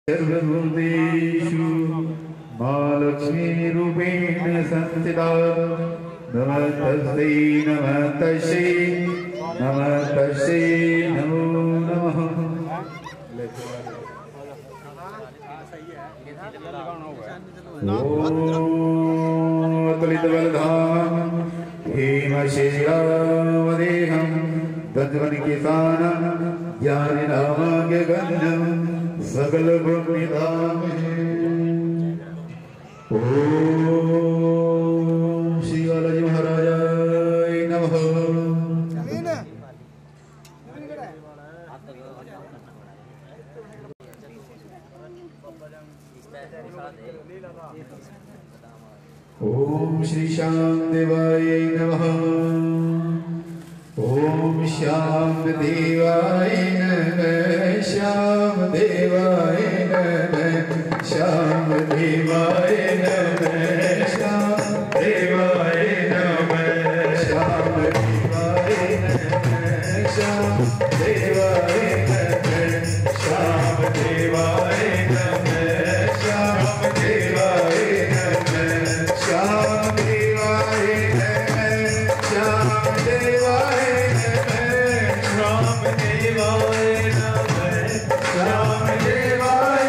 सर्वभूतेषु महालक्ष्मीरूपेण संस्थिता नमस्तस्यै नमस्तस्यै नमस्तस्यै नमो नमः। अतुलितबलधाम हेमशेषावदेहं तद्वनिकेशानं ज्ञानिनामाज्ञगण्यं सकल पुण्यधामहे। ओम श्री बालाजी महाराजाय नमः। ओम श्री श्याम देवाय नमः। ओम श्याम देवाय नमः। श्याम देवाय नमः। श्याम देवाय नमः। श्याम देवाय नमः। श्याम देवाय नमः। श्याम देवाय नमः। श्याम देवाय नमः। श्याम देवाय नमः। श्याम देवाय नमः। श्याम देवाय नमः। श्याम देवाय नमः। श्याम देवाय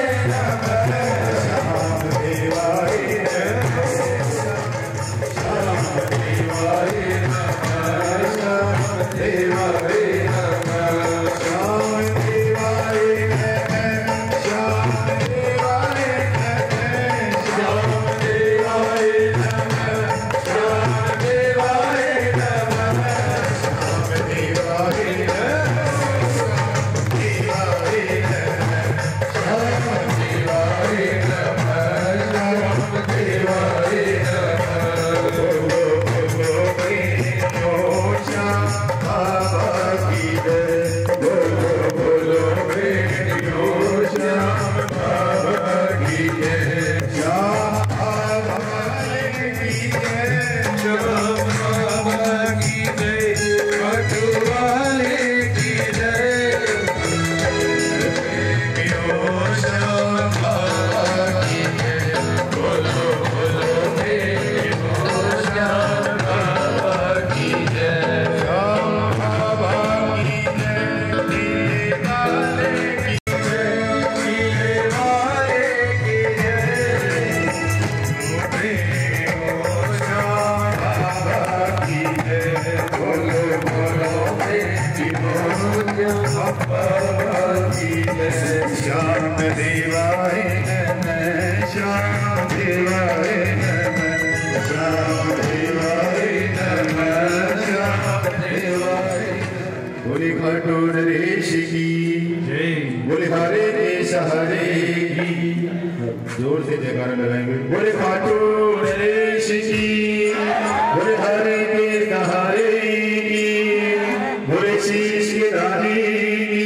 जोर से जयकारा लगाएंगे। बोले खाटू नरेश की, बोले हरे के सहारे की, बोले शीश के रानी की,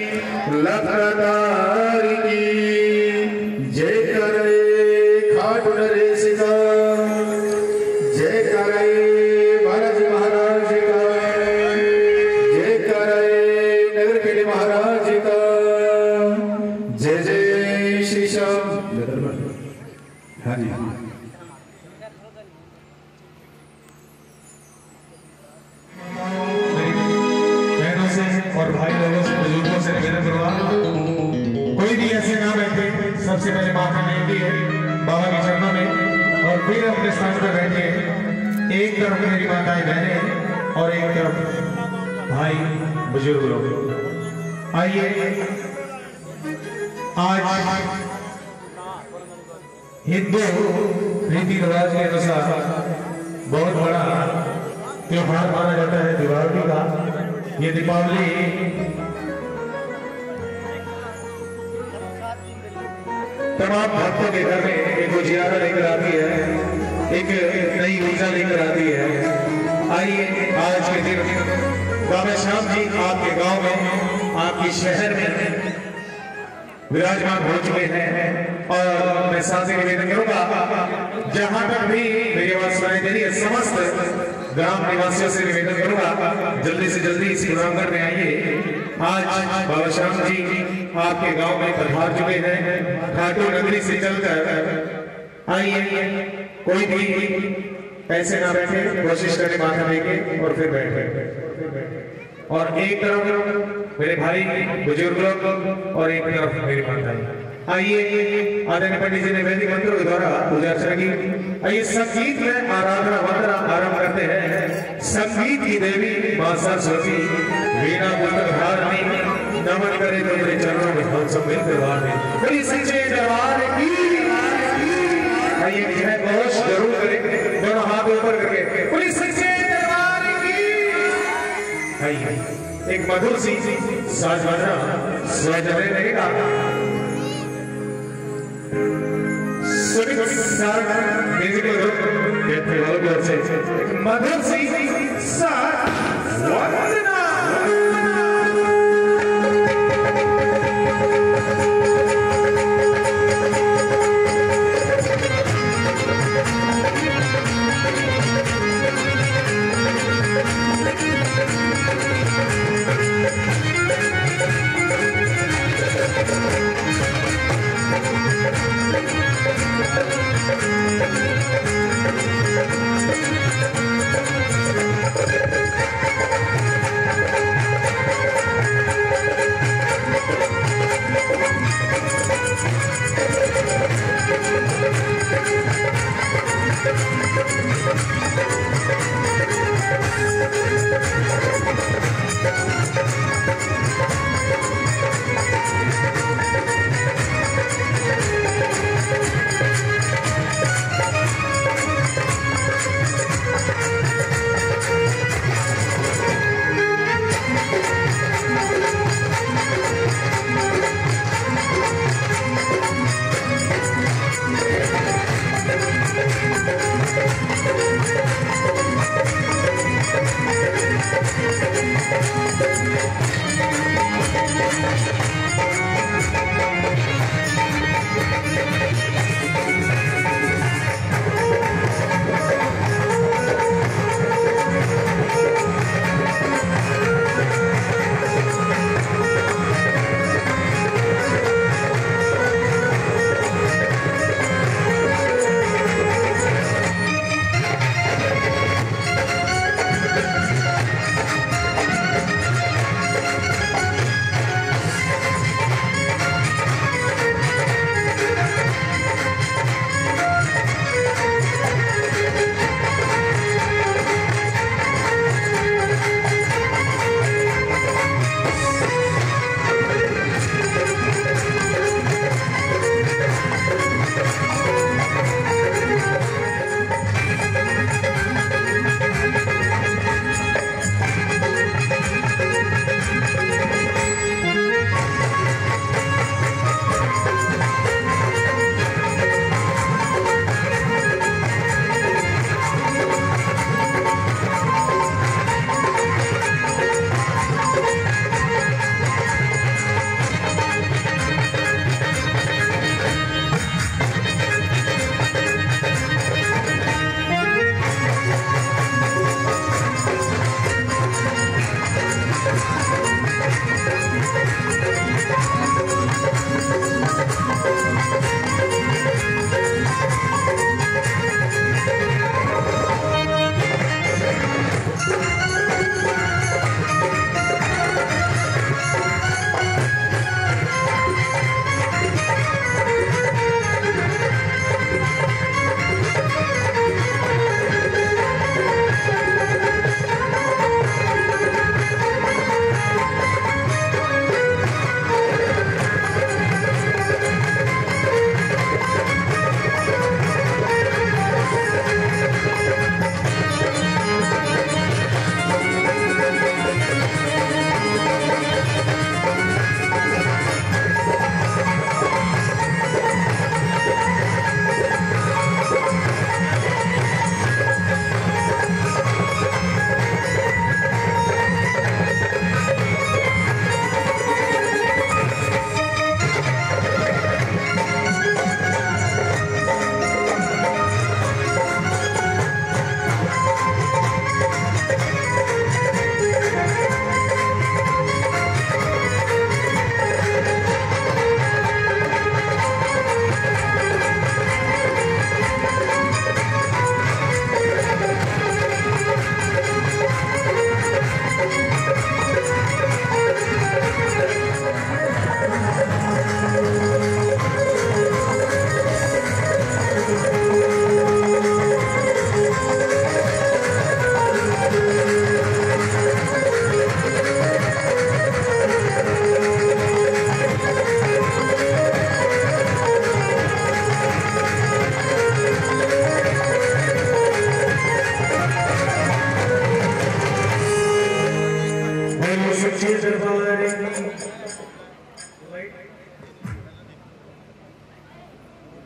लखनदार की जय करे खाटू नरेश का, जय करे बालाजी महाराज का, जय करे नगर के महाराज का, जय जय श्री श्याम। हाँ जी बहनों से और भाई लोगों से बुजुर्गों से निवेदन करूंगा, कोई भी ऐसे ना बैठे, सबसे पहले माथा टेकती है बाबा के चरणों में और फिर अपने स्थान पर बैठे। एक तरफ मेरी माताएं बहनें और एक तरफ भाई बुजुर्ग लोग। आइए आज हिंदू रीति रिवाज के अनुसार बहुत बड़ा त्योहार माना जाता है दीपावली का। ये दीपावली तमाम भक्तों के घर में एक उजियारा लेकर आती है, एक नई ऊर्जा लेकर आती है। आइए आज के दिन बाबा श्याम जी आपके गांव में, आपके शहर में विराजमान हो चुके हैं और मैं साथ ही निवेदन करूंगा, जहां तक भी मेरी आवाज सुनाई दे रही है, समस्त ग्राम निवासियों से निवेदन करूंगा जल्दी से जल्दी इस प्रांगण में आइए। आज बाबा श्याम जी आपके गांव में पधार चुके हैं। खाटू नगरी से चलकर आइए, कोई भी ऐसे ना बैठे, कोशिश करें माथा लेके और फिर बैठे। और एक तरफ मेरे भाई बुजुर्ग लोग और एक तरफ मेरी माताएं। आइए, आदरणीय पंडित जी ने वैदिक मंत्रों के द्वारा पूजा अर्चना की। आइए संगीत में आराधना वंदना आरंभ करते हैं। संगीत की देवी मां सरस्वती वीणा पुस्तक धारणी, नमन करे तो मेरे चरणों में हम सब मिलकर वार बड़ी सच्चे दरबार की। आइए जय घोष जरूर करें, दोनों हाथ ऊपर करके बड़ी सच्चे दरबार की। आइए एक मधुर सी साज बजना स्वजने रहेगा। म्यूजिकल ग्रुप से मधुर सी साज वंदना।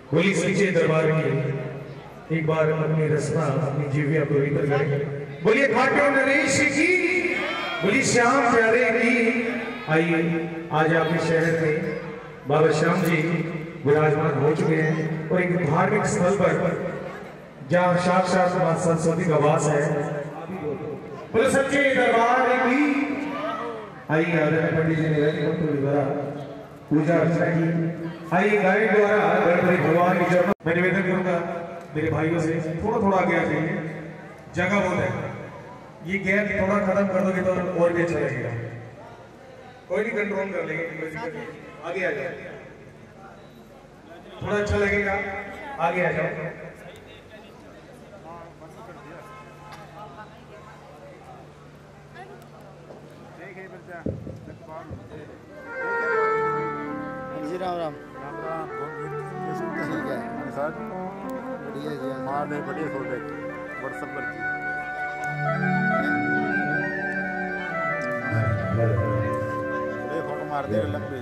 बोली सच्चे दरबार की एक बार अपनी रस्मा अपनी जीविया पवित्र करें। बोलिए खाटू नरेश की, बोली श्याम प्यारे की। आइए आज आपके शहर में बाबा श्याम जी विराजमान हो चुके हैं और एक धार्मिक स्थल पर जहाँ साक्षात मां सरस्वती का वास है। बोले सच्चे दरबार की। आइए आदरणीय पंडित जी ने द्वारा पूजा अर्चना की। आइए गायक द्वारा गणपति भगवान की चरणों मैं निवेदन करूंगा मेरे भाइयों से थोड़ा थोड़ा आगे आ जाइए, जगह बहुत है। ये गैप थोड़ा खत्म कर दोगे तो और भी अच्छा लगेगा। कोई नहीं, कंट्रोल कर लेंगे, आगे आ जाओ, थोड़ा अच्छा लगेगा, आगे आ जाओ। जी राम राम राम राम। ठीक है सर, बढ़िया जी, मार दे बढ़िया सोच दे व्हाट्सएप पर फोटो मार दे लंबी।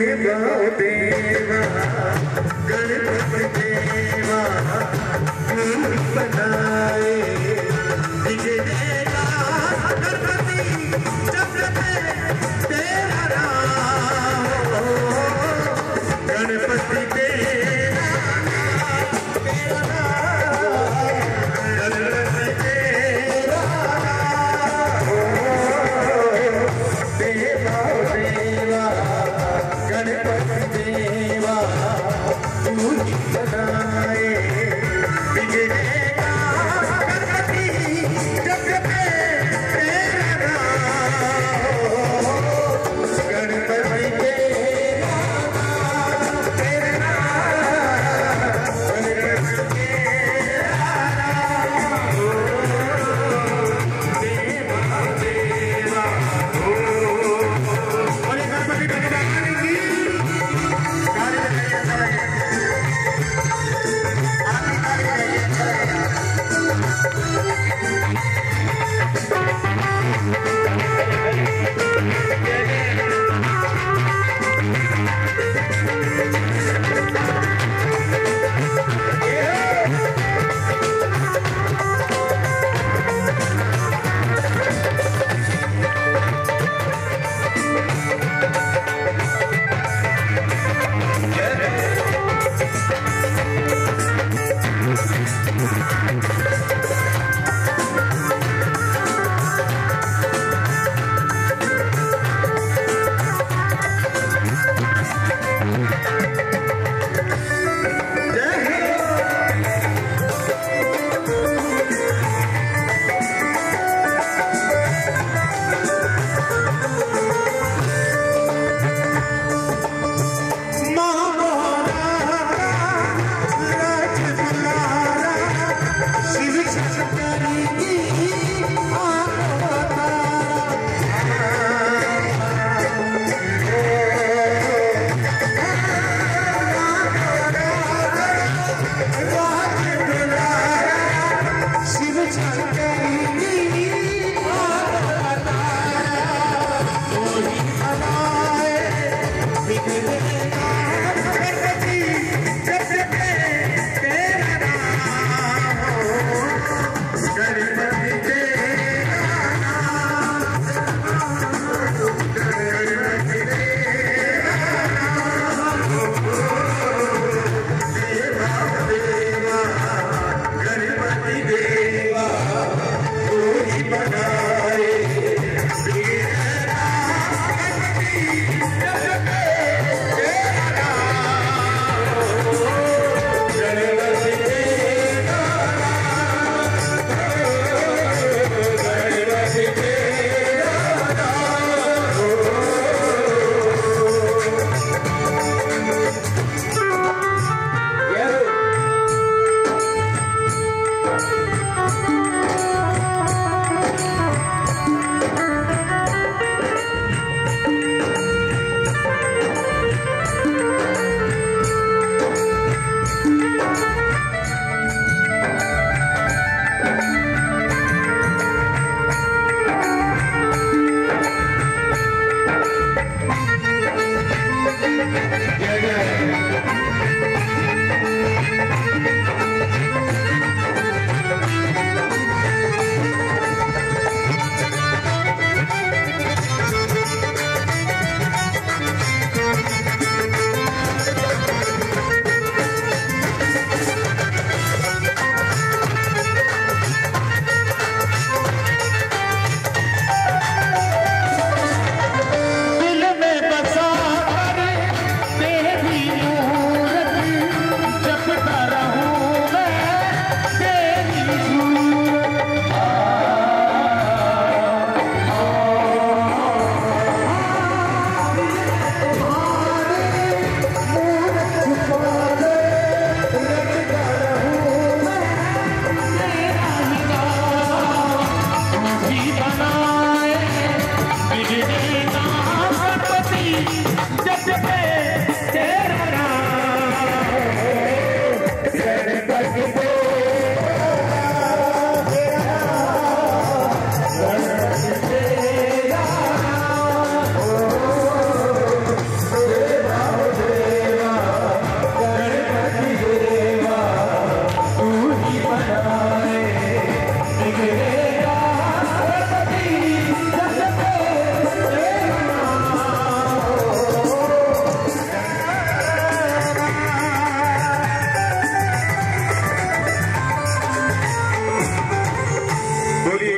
देवा गणपति देवा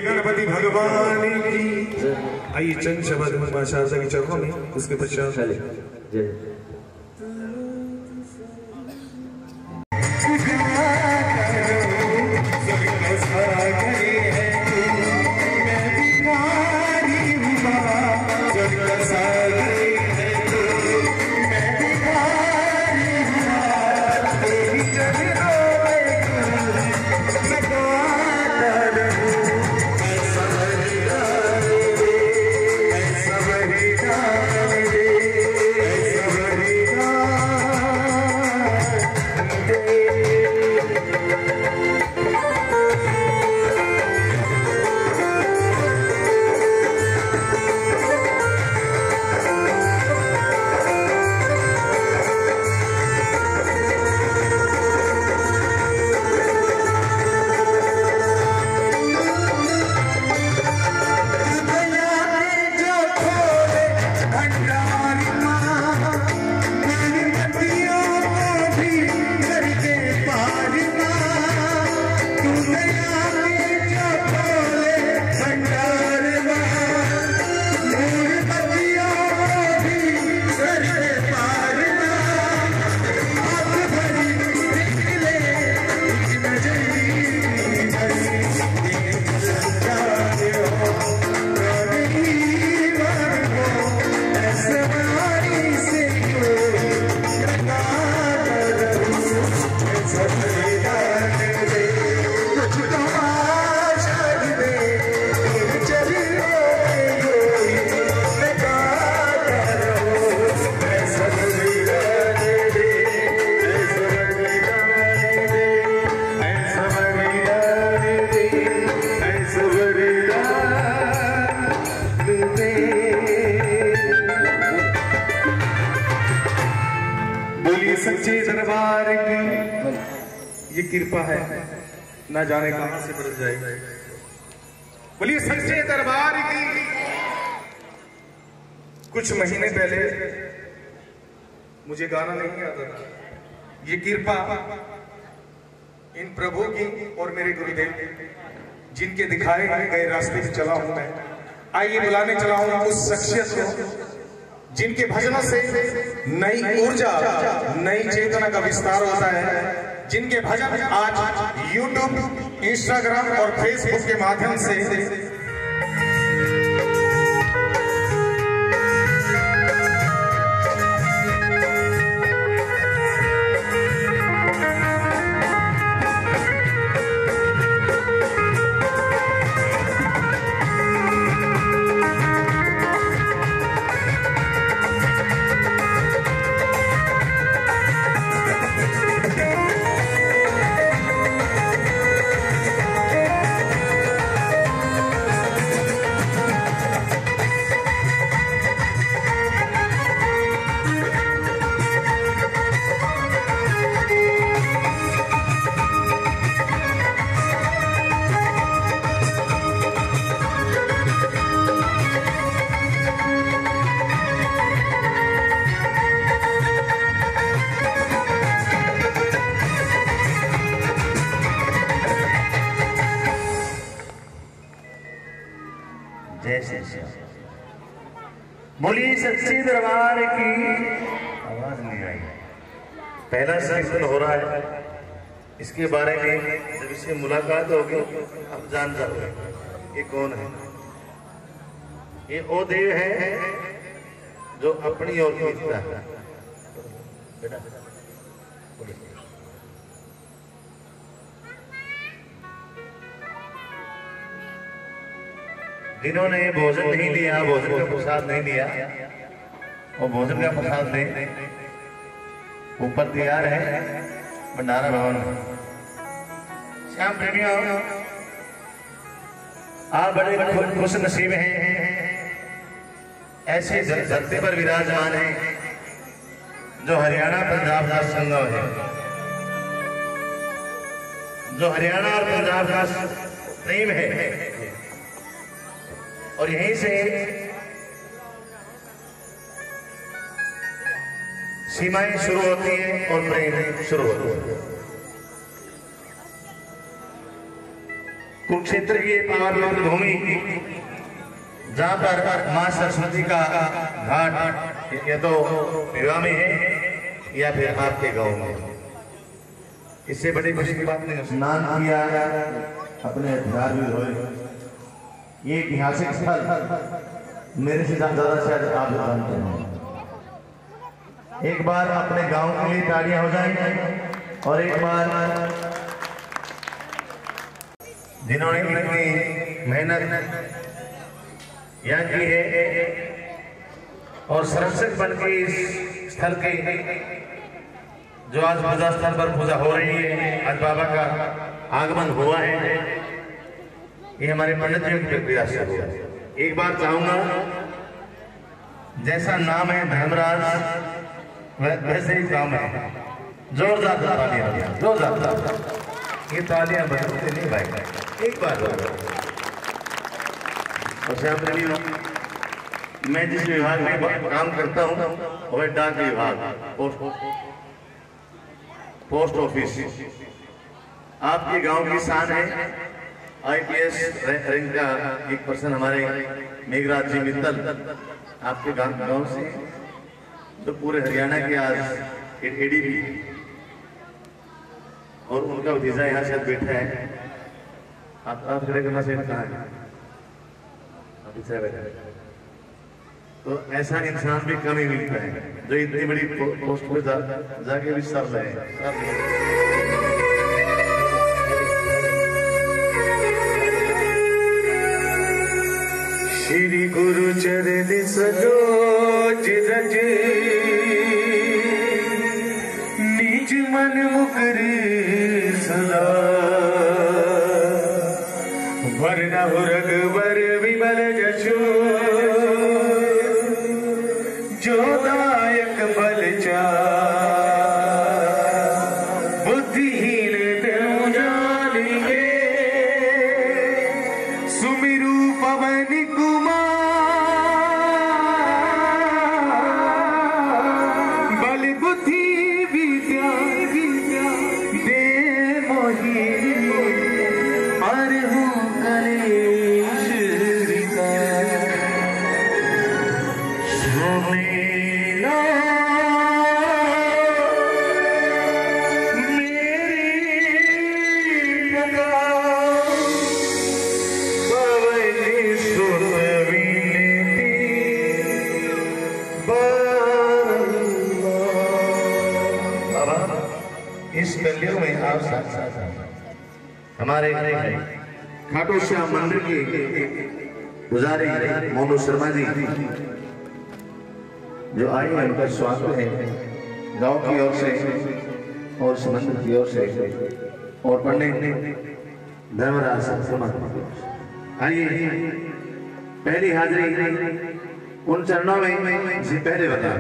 गणपति भगवान की। आइए चंद शब्द मां शारदा के चरणों में, उसके पश्चात सच्चे दरबार की ये कृपा है, ना जाने कहां से बरस जाएगा। बोलिए सच्चे दरबार की। कुछ महीने पहले मुझे गाना नहीं आता था। ये कृपा इन प्रभु की और मेरे गुरुदेव जिनके दिखाए गए रास्ते पे चला हूं मैं। आइए बुलाने चला हूं उस शख्सियत को जिनके भजनों से नई ऊर्जा, नई चेतना का विस्तार होता है, जिनके भजन आज YouTube, इंस्टाग्राम और फेसबुक के माध्यम से बोली सच्चे दरबार की। आवाज नहीं आई। पहला कीर्तन हो रहा है, इसके बारे में जब इससे मुलाकात होगी आप जान जाओगे ये कौन है। ये वो देव है जो अपनी ओर खींचता है। जिन्होंने भोजन नहीं लिया, भोजन का प्रसाद नहीं लिया, वो भोजन का प्रसाद ले ऊपर तैयार है भंडारा भवन में। श्याम प्रेमियों, आप बड़े खुश नसीब हैं, ऐसे धरती पर विराजमान हैं जो हरियाणा पंजाब का संगम है, जो हरियाणा और पंजाब का प्रेम है। और यहीं से सीमाएं शुरू होती हैं और प्रेम शुरू होता है। कुरुक्षेत्र की पावन भूमि जहाँ पर माँ सरस्वती का घाट या तो विवाह में है या फिर आपके गांव में, इससे बड़ी खुशी की बात नहीं। स्नान किया, अपने हथियार भी धोए। ये ऐतिहासिक स्थल मेरे से ज्यादा शायद आप जानते हैं। एक बार अपने गांव के लिए तालियां हो जाएं और एक बार जिन्होंने इतनी मेहनत यहाँ की है और संरक्षक बन के इस स्थल के जो आज पूजा स्थल पर पूजा हो रही है, आज बाबा का आगमन हुआ है, ये हमारे पंडित जी की प्रक्रिया से हुआ। एक बार चाहूंगा, जैसा नाम है धर्मराज वैसे ही काम है। जोरदार तालियां, जोरदार ये तालियां बजती नहीं भाई। एक बार मैं जिस विभाग में काम करता हूँ वह डाक विभाग, पोस्ट ऑफिस आपके गांव की शान है। IPS रैंक का एक पर्सन हमारे मेघराज जी मित्तल आपके गांव से, तो पूरे हरियाणा के आज ADP और उनका भतीजा यहाँ शायद बैठा है। आप खड़े करना से कहाँ है? तो ऐसा इंसान भी कम ही मिलता है जो इतनी बड़ी पोस्ट पे जाके भी सर रहे। श्री गुरु चरण सरोज रज निज मन मुकर सदा, वरनहु रघुवर विमल जसु जो दायक बल चार, बुद्धिहीन तनु जानिए सुमिरु पवन बल बुद्धि विद्या दे मोहि अरहु कलेश रिका, सुमेला मेरी पुकार, पवन सुत विनती इस कलियुग में आप हमारे खाटू श्याम मंदिर की पुजारी मोनू शर्मा जी जो आए हैं, उनका स्वागत है गांव की ओर से और मंदिर की ओर से और पंडित धर्मराज आइए। पहली हाजिरी उन चरणों में जी पहले बता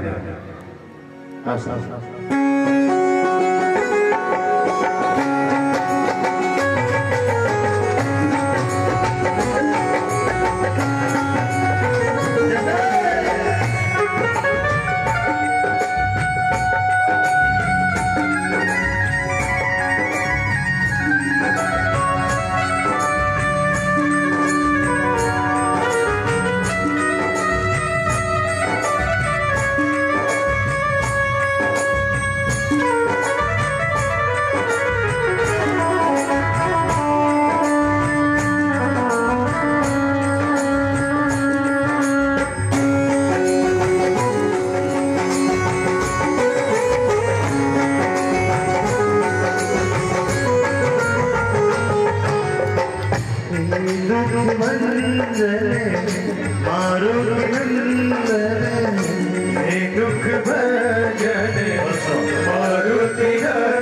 दुख भजन मारुति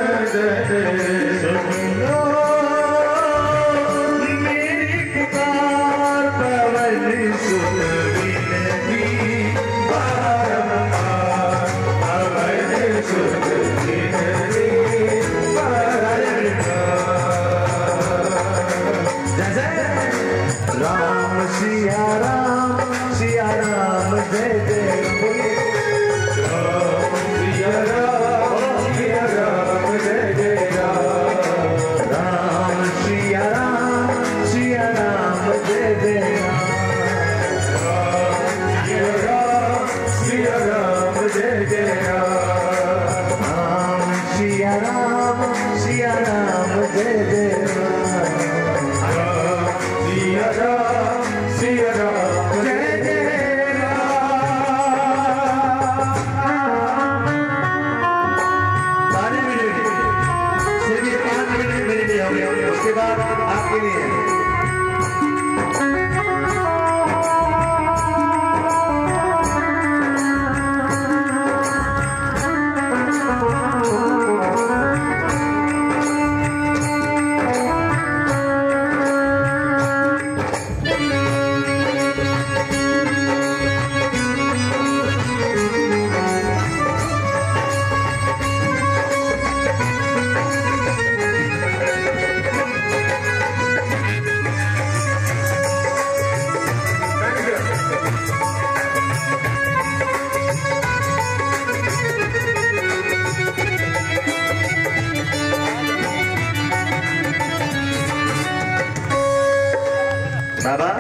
सुनो मेरी पुकार, पवन सुत विनती बारंबार, पवन सुत विनती बारंबार। जय राम सिया राम सिया राम उसके बाद आपके लिए बाबा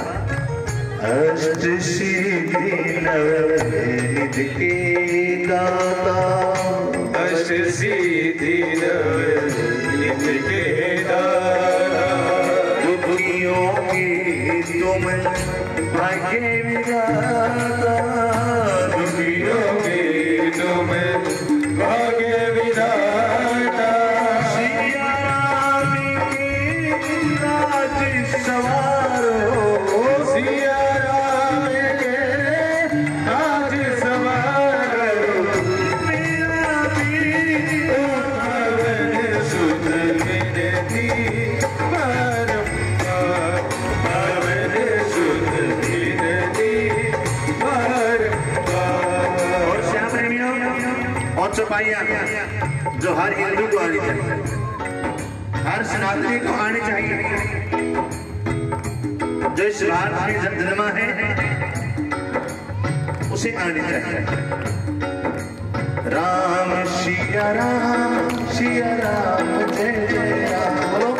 अष्ट सिद्धि नवनिध के दाता अष्ट सिद्धि नवनिध के दाता दुखियों की तुम भाग्य विधाता दुखियों की तुम भाग्य विधाता सिया राम की राज सवार सिया राम के आज सवार मेरा पवन सुत विनती बारंबार पवन सुत विनती बारंबार। और श्याम प्रेमियों और चौपाइयां जो हर हिंदू को आनी चाहिए, हर सनातनी को आनी चाहिए, जो इस भारत में जन्मा है उसे आनी चाहिए। राम सिया राम जय जय राम बोलो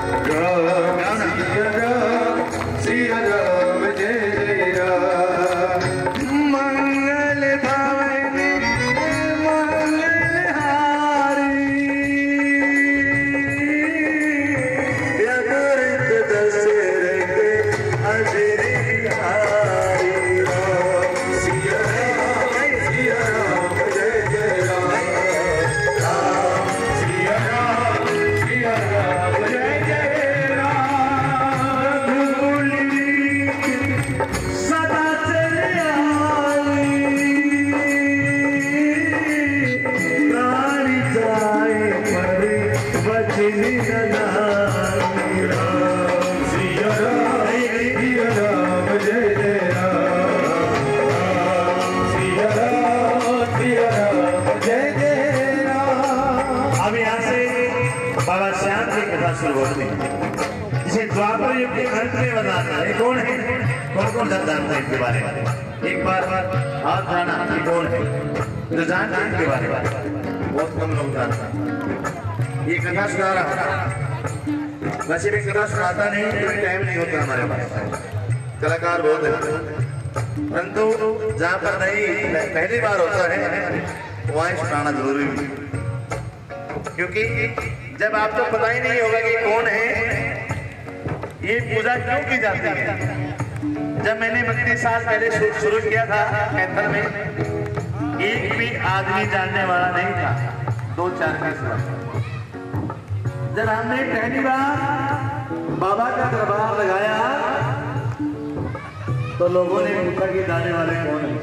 सिया राम जय जय राम। मंगल भवन मंगलहारी यदुर्थ दशरथ अजरी हारी राम सिया राम जय जय राम राम सिया राम जय जय राम। सदा चले आई प्राण जाए पर वचन नदानी राम सिया राम जय जय राम सिया राम जय जय राम। अब यहाँ से बाबा श्याम की कथा शुरू होती है, जिसे द्वापर युग के अंत में बताना है। कौन है, कौन जानता है इनके बारे में? एक बार हाथ जाना कि कौन है जो जानता है इनके बारे में? बहुत कम लोग जानता है। ये कथा सुना रहा, वैसे भी कथा सुनाता नहीं, टाइम नहीं होता हमारे पास, कलाकार बहुत है, परंतु जहाँ पर नहीं पहली बार होता है वहाँ सुनाना जरूरी है, क्योंकि जब आपको पता ही नहीं होगा कि कौन है, ये पूजा क्यों की जाती है। जब मैंने 32 साल पहले शुरू किया था कैथल में, एक भी आदमी जानने वाला नहीं था, 2-4 का सिवा। जब हमने पहली बार बाबा का दरबार लगाया तो लोगों ने पूछा कि जाने वाले कौन है,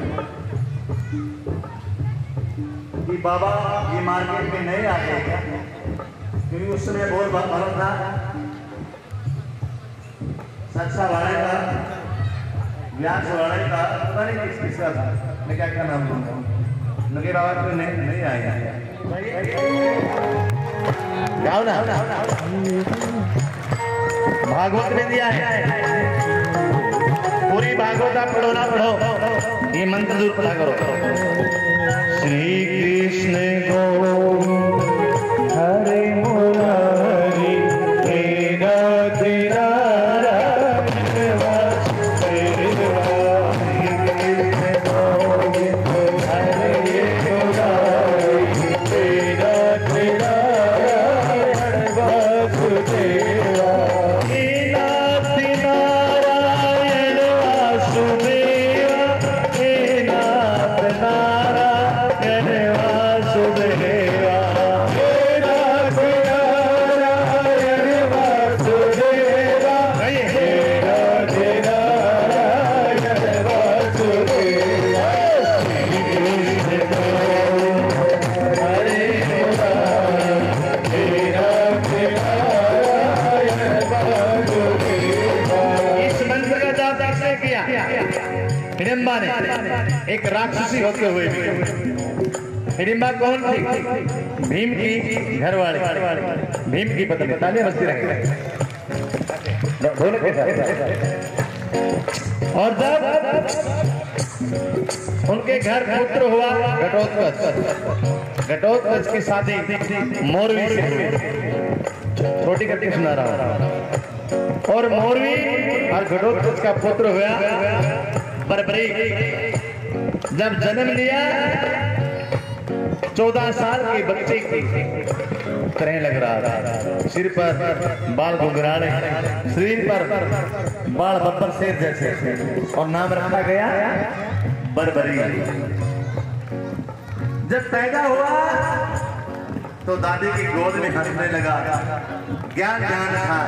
कि बाबा ये मार्केट में नहीं आते क्या, क्योंकि उस समय बहुत भरत था, सच्चा वाले का, व्यास वाले का, पता नहीं किस किसका था, मैं क्या नाम लूंगा, लगे बाबा तो नहीं आया गाओ ना, भागवत में दिया है, पूरी भागवत आप पढ़ो ना पढ़ो, ये मंत्र जरूर पढ़ा करो। श्री कृष्ण गोविंद हरे मुरारी हे राधे नारायण किया हिडिंबा ने एक राक्षसी होते हुए भी। हिडिंबा कौन थी? भीम की घरवाली, भीम की पत्नी। तालियां बजती रहेंगी ढोलक के साथ। और जब उनके घर पुत्र हुआ घटोत्कच, घटोत्कच की शादी मोरवी से हुई। छोटी करके सुना रहा हूं। और मोरवी और घटोत्कच का पुत्र हुआ बर्बरीक। जब जन्म लिया 14 साल के बच्चे की तरह लग रहा था। सिर पर बाल घुंघराले, शरीर पर बाल बब्बर शेर जैसे, और नाम रखा गया बर्बरीक। जब पैदा हुआ तो दादी की गोद में हंसने लगा, ज्ञान ज्ञान था।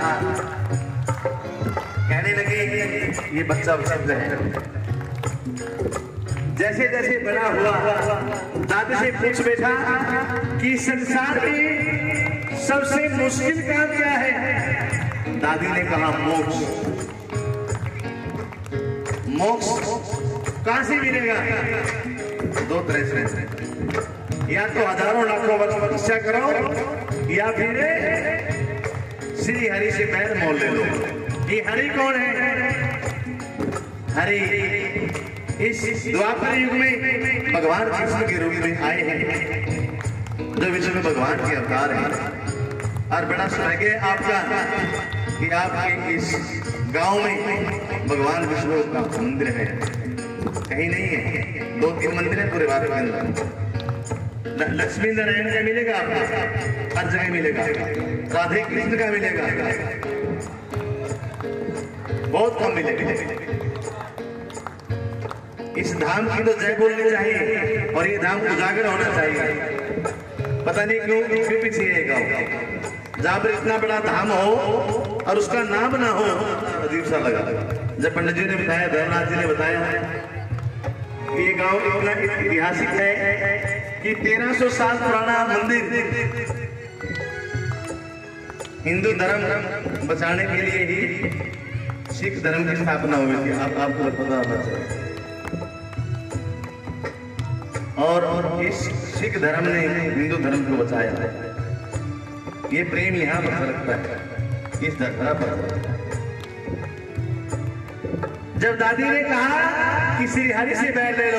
कहने लगी ये बच्चा शब्द है। जैसे जैसे बड़ा हुआ दादी से पूछ बैठा कि संसार में सबसे मुश्किल काम क्या है? दादी ने कहा मोक्ष। मोक्ष कहां से मिलेगा? दो तरह से, या तो हजारों लाखों वर्ष तपस्या करो, या फिर श्री हरि से पैर मोल ले लो। ये हरि कौन है? हरि इस द्वापर युग में भगवान कृष्ण के रूप में आए हैं, जो विश्व में भगवान के अवतार हैं। और बड़ा सौभाग्य है आपका कि आपके इस गांव में भगवान विष्णु का मंदिर है। कहीं नहीं है, 2-3 मंदिर है पूरे भारत के अंदर। लक्ष्मी नारायण का मिलेगा आपको, हर जगह मिलेगा। राधे कृष्ण का मिलेगा, बहुत कम मिलेगा। इस धाम की तो जय बोलनी चाहिए, और ये धाम उजागर होना चाहिए। पता नहीं क्यों पीछे है गाँव, जहाँ पर इतना बड़ा धाम हो और उसका नाम ना हो, अजीब सा लगा। जब पंडित जी ने बताया, धर्मनाथ जी ने बताया, ये गांव इतना ऐतिहासिक है कि 1300 साल पुराना मंदिर हिंदू धर्म बचाने के लिए ही सिख धर्म की स्थापना हुई थी। आपको पता होना चाहिए। और इस सिख धर्म ने हिंदू धर्म को बचाया। ये प्रेम यहाँ पर झलकता है, इस धरती पर। जब दादी ने कहा कि श्री हरि से बैठ ले लो,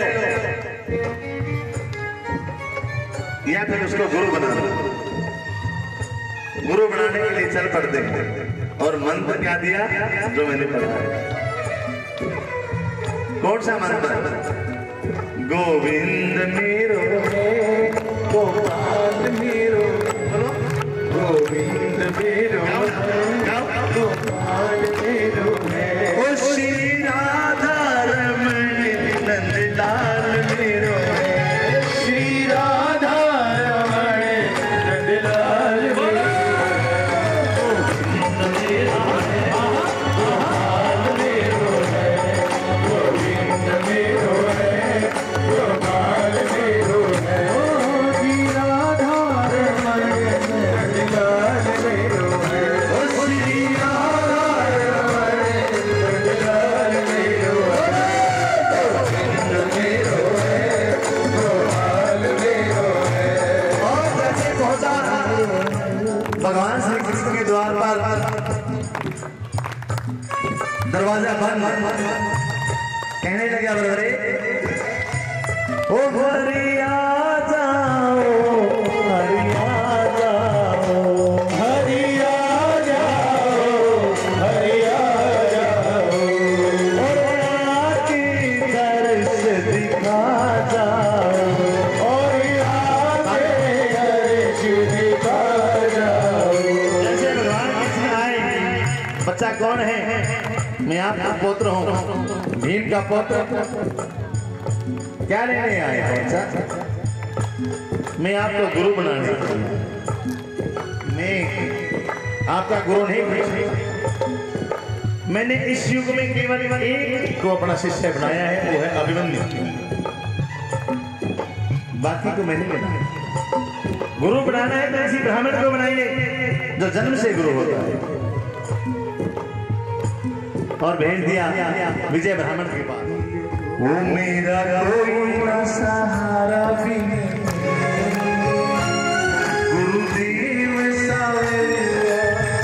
या फिर उसको गुरु बना लो, गुरु बनाने के लिए चल पड़ते हैं। और मंत्र क्या दिया जो मैंने पढ़ा? कौन सा मंत्र? गोविंद मेरो गोपाल मेरो, गोविंद मेरो गोपाल मेरो, ओ श्री राधा रमण नंदलाल मेरो, श्री राधा रमण नंदलाल मेरो, गोपाल मेरो है, गोविंद मेरो है, गोपाल मेरो है, श्री राधा रमण नंदलाल मेरो है, श्री राधा रमण नंदलाल मेरो है, गोविंद मेरो है, गोपाल मेरो है। और जैसे पहुंचा भगवान श्री कृष्ण के द्वार पर, दरवाजा बंद, कहने लगे बड़े, ओ हरि आ जाओ, हरि आ जाओ, हरि आ जाओ, हरि आ जाओ, और आके दर्श दिखा जाओ, और आके दर्श दिखा जाओ। जैसे भगवान कृष्ण आए, बच्चा कौन है? मैं आपका पुत्र हूँ, भीम का पुत्र। क्या लेने आए बच्चा? मैं आपको गुरु बनाने, मैं आपका गुरु नहीं हूं। मैंने इस युग में केवल एक को अपना शिष्य बनाया है, वो है अभिमन्यु। बाकी को मैं नहीं बनाया। गुरु बनाना है तो किसी ब्राह्मण को बनाइए जो जन्म से गुरु होता है। और भेज दिया विजय ब्राह्मण के पास। वो मेरा कोई ना सहारा भी गुरुदेव सावरिया,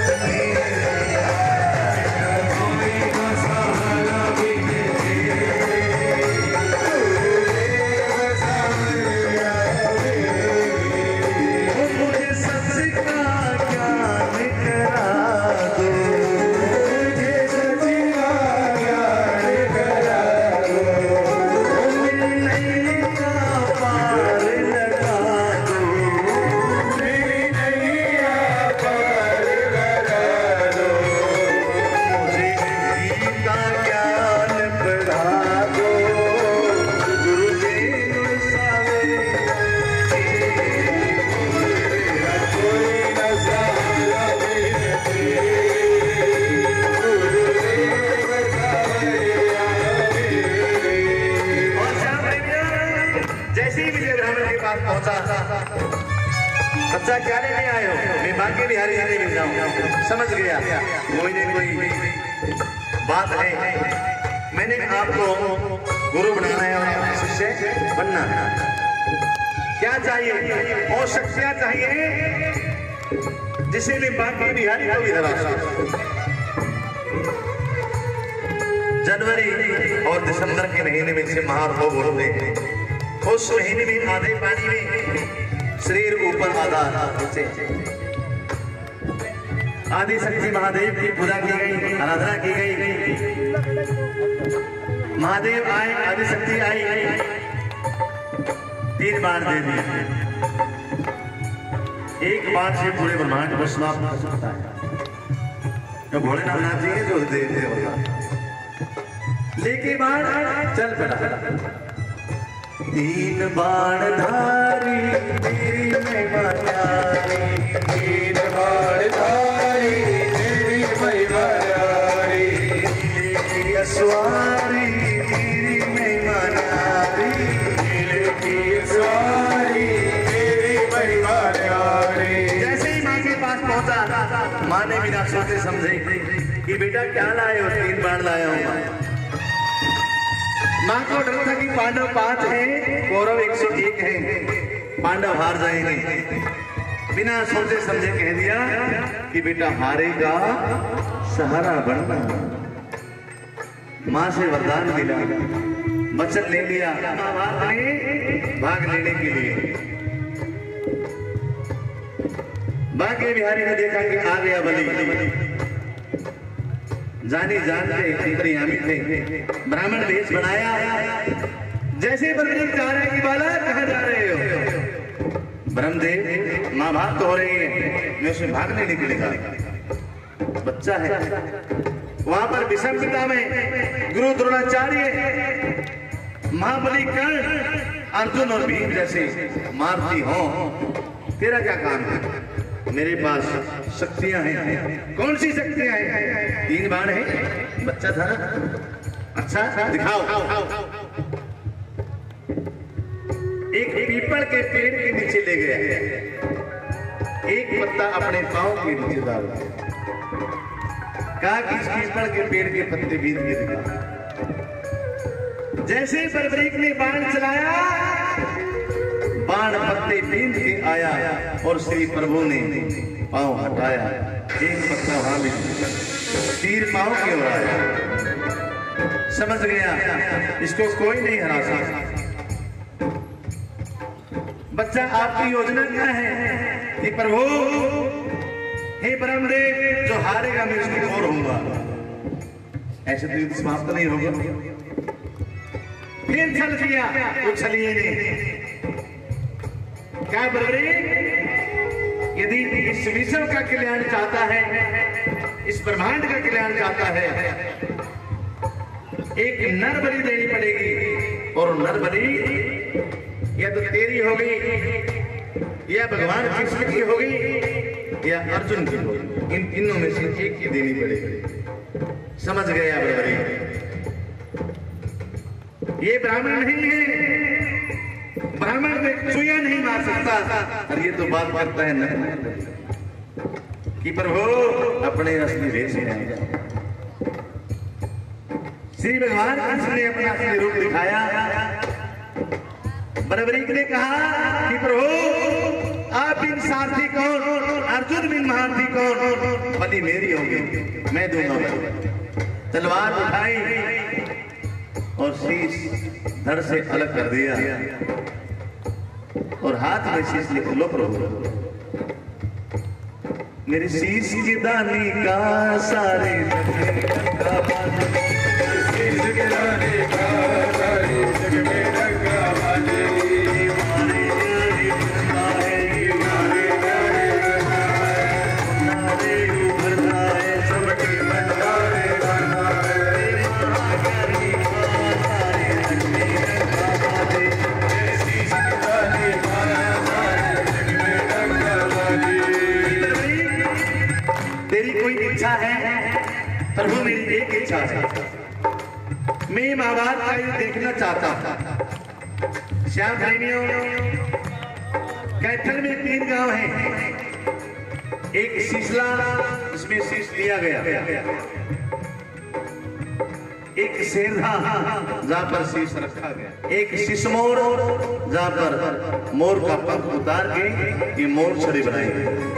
कोई ना सहारा भी गुरुदेव सावरिया, मुझे सच का ज्ञान करा दो, मुझे सच का ज्ञान करा दो, मेरी नैया पार लगा दो, मेरी नैया पार लगा दो, मुझे गीता ज्ञान पढ़ा दो, गुरुदेव सावरिया, कोई न सहारा और जैसे ही विजय ब्राह्मण के पास पहुंचा, बच्चा क्या लेने आए हो? मैं बाकी बिहारी जी मिल जाऊं। समझ गया कोई नहीं कोई बात है, मैंने आपको गुरु बनाना है और शिष्य बनना है। क्या चाहिए? और शक्तियां चाहिए जिसे मैं बाकी बिहारी को भी हरा सकूं। जनवरी और दिसंबर के महीने में से महारोग होते हैं। उस महीने में आधे पानी में शरीर ऊपर आधा नीचे, आदि शक्ति महादेव की पूजा की गई, आराधना की गई। महादेव आए, आदि शक्ति आई, 3 बाण दे दिए। एक बाण से पूरे ब्रह्मांड को समाप्त कर सकता है। तो भोलेनाथ नाथ जी जो देते होगा लेके बाण चल पड़ा। 3 बाण धारी तेरी महिमा न्यारी, 3 बाण धारी तेरी महिमा न्यारी, की सवारी तेरी महिमा न्यारी, की सवारी तेरी महिमा न्यारी। जैसे ही माँ के पास पहुंचा, माँ ने बिना सोचे समझे कि बेटा क्या लाए हो? 3 बाण लाया हूँ। माँ को डर था कि पांडव 5 हैं, कौरव 101 हैं, पांडव हार जाएंगे। बिना सोचे समझे कह दिया कि बेटा हारेगा सहारा बनना। माँ से वरदान मिला, वचन ले लिया भाग लेने के लिए। बाकी बिहारी ने देखा कि आ गया बलि, जाने जानते अंतर्यामी थे, ब्राह्मण वेश बनाया। जैसे बलदेव जा रहे कि बाला कहाँ जा रहे हो? ब्रह्मदेव माँ भाग तो हो रही है, मैं उसे भागने निकलेगा, बच्चा है। वहां पर विषमता में गुरु द्रोणाचार्य, महाबली कर्ण, अर्जुन और भीम जैसे मारती हो। तेरा क्या काम है? मेरे पास शक्तियां हैं। कौन सी शक्तियां हैं? 3 बाण है, बच्चा था ना। अच्छा दिखाओ। एक पीपल के पेड़ के नीचे ले गया, एक पत्ता अपने पांव के नीचे डाल दिया, कहा कि इस पीपल के पेड़ के पत्ते बीत के दिखा। जैसे बर्बरीक ने बाण चलाया, बाण पत्ते बींद के आया और श्री प्रभु ने पांव हटाया, एक पत्ता वहां भी, तीर पांव की ओर आया। समझ गया इसको कोई नहीं हरा सकता। बच्चा आपकी योजना क्या है? कि प्रभु हे ब्रह्मदेव, जो हारेगा मैं उसकी ओर होऊंगा। ऐसे तो युद्ध समाप्त नहीं होगा। फिर छल किया वो छलिए ने, क्या ब्रह्मदेव यदि इस विश्व का कल्याण चाहता है, इस ब्रह्मांड का कल्याण चाहता है, एक नर बलि देनी पड़ेगी। और नर बलि या तो तेरी होगी, या भगवान कृष्ण की होगी, या अर्जुन की होगी। इन तीनों में से एक की देनी पड़ेगी। समझ गया ब्रह्मदेव? ये ब्राह्मण नहीं है, ब्राह्मण में चुया नहीं मार सकता। और ये तो बात करता है न कि प्रभु अपने असली वेश में आ जाओ। श्री भगवान कृष्ण ने अपना असली रूप दिखाया। बरबरीक ने कहा कि प्रभु आप बिन सारथी कौन, अर्जुन बिन महारथी कौन, बलि मेरी होगी, मैं दूंगा। तलवार उठाई और शीश धड़ से अलग कर दिया और हाथ में शीश लिख लो प्रभु, मेरे शीश की दानी का सारे शीश के दाने का सारे जग में रंगा वाले, मारे नारे नारे उभरना है सबके बनवारे बनना है, महाकाली सारे जग में रंगा वाले, शीश के दाने का सारे जग में रंगा वाले। तेरी कोई इच्छा है प्रभु? मेरी एक इच्छा है, मैं महाभारत का युद्ध देखना चाहता हूं। श्याम प्रेमियों, कैथल में 3 गांव हैं, एक शीशला जिसमें शीश दिया गया, एक सेरधा जहां पर शीश रखा गया, एक शीशमोर जहां पर मोर का पंख उतार के ये मोर छड़ी बनाई गई।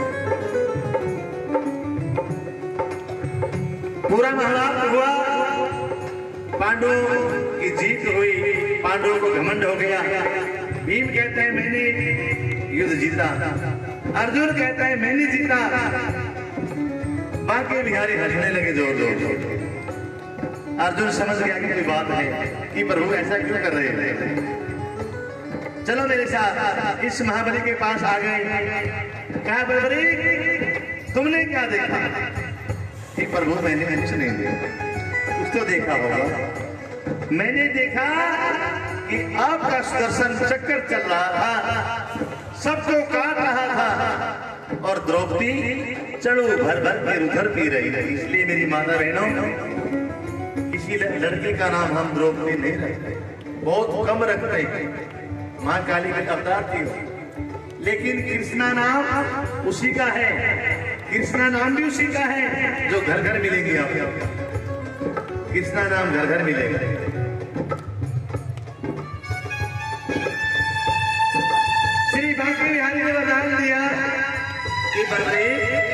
पूरा महाभारत हुआ, पांडवों की जीत हुई, पांडवों को घमंड हो गया। भीम कहते हैं मैंने युद्ध जीता, अर्जुन कहता है मैंने जीता, बाकी बिहारी हंसने लगे जोर जोर। अर्जुन समझ गया कि कोई बात है कि प्रभु ऐसा क्यों कर रहे हैं, चलो मेरे साथ इस महाबली के पास आ गए। कहा बलबरी तुमने क्या देखा? कि प्रभु मैंने कुछ नहीं देखा। कुछ तो देखा होगा। मैंने देखा कि आपका सुदर्शन चक्कर चल रहा था, सबको काट रहा था और द्रौपदी चढ़ो भर भर के रुधिर पी रही है। इसलिए मेरी माता बहनों, किसी लड़की का नाम हम द्रौपदी नहीं रखते, बहुत कम रखते, मां काली की अवतार थी, लेकिन कृष्णा नाम उसी का है, कृष्णा नाम भी उसी का है जो घर घर मिलेगी आपको। कृष्णा नाम घर घर मिलेगा। श्री बांके बिहारी ने वरदान दिया कि बलबरी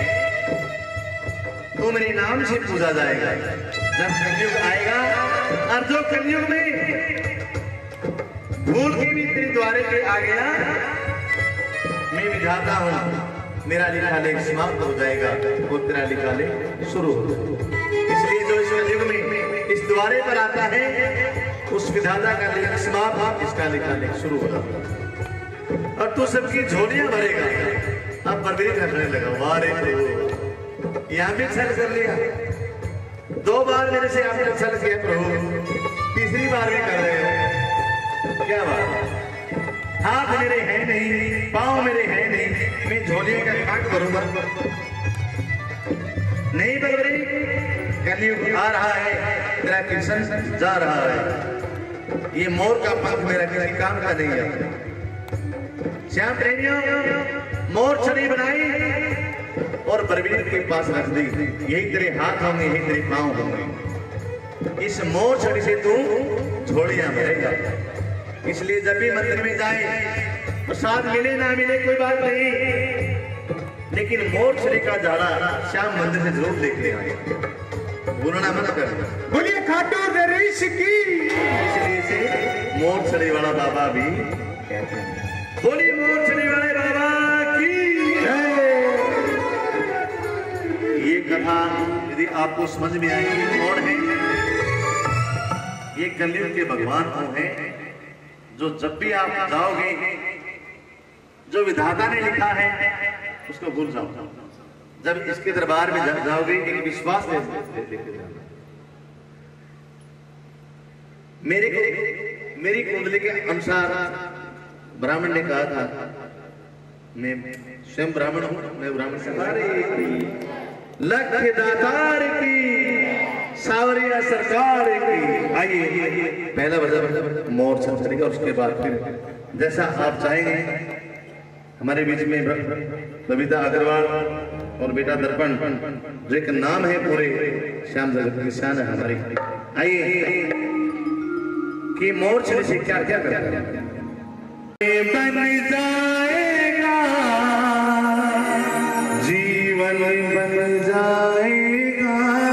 तू मेरे नाम से पूजा जाएगा। जब कलयुग आएगा और जो कलयुग में भूल के भी तेरे द्वारे पे आ गया, मैं विधाता हूं, मेरा लिखा लेख समाप्त हो जाएगा, वो तेरा लिखा लेख शुरू हो। इसलिए जो इस कलयुग में इस द्वारे पर आता है, उस विधाता का लेख समाप्त, इसका लिखा लेख शुरू होगा और तू सबकी झोलियां भरेगा। अब बलबीर करने लगा, वारे प्रभु यहां भी छल कर लिया, 2 बार मेरे से आपने छल किया प्रभु, तीसरी बार भी कर रहे हो, क्या बात? हाथ मेरे है नहीं, पांव मेरे है नहीं, मैं झोलियों का खाट भरूंगा नहीं बलबरी, कलयुग आ रहा है, तेरा कृष्ण जा रहा है, ये मोर का पंख मेरा किसी काम का नहीं है। श्याम प्रेमियों, मोर छड़ी बनाई और बलबीर के पास रख दी, यही तेरे हाथ होंगे, यही तेरे पांव होंगे, इस मोर छड़ी से तू झोलियां भरेगा। इसलिए जब भी मंदिर में जाए, प्रसाद मिले ना मिले कोई बात नहीं, लेकिन मोर छड़ी का झाड़ा श्याम मंदिर से जरूर देखते आए, बोलना मत कर। बोलिए खाटू नरेश की। इसलिए से मोर छड़ी वाला बाबा भी कहते हैं, बोलिए मोर छड़ी वाले बाबा की जय। ये कथा यदि आपको समझ में आएगी कौन है, ये कलयुग के भगवान कौन है, जो जब भी आप जाओगे, जो विधाता ने लिखा है उसको भूल जाओ। जब इसके दरबार में जाओगे, एक विश्वास लेके जाओगे। मेरी कुंडली के अनुसार ब्राह्मण ने कहा था, मैं स्वयं ब्राह्मण हूं, मैं ब्राह्मण से लख दातार की, सावरिया सरकार की। आइए पहला बजा मोर छप करेगा, उसके बाद फिर जैसा आप चाहेंगे। हमारे बीच में बबीता अग्रवाल और बेटा दर्पण, जो एक नाम है पूरे श्याम जगत की शान है हमारी। आइए कि मोर छड़ी से क्या क्या करता है। बन जाएगा जीवन बन जाएगा,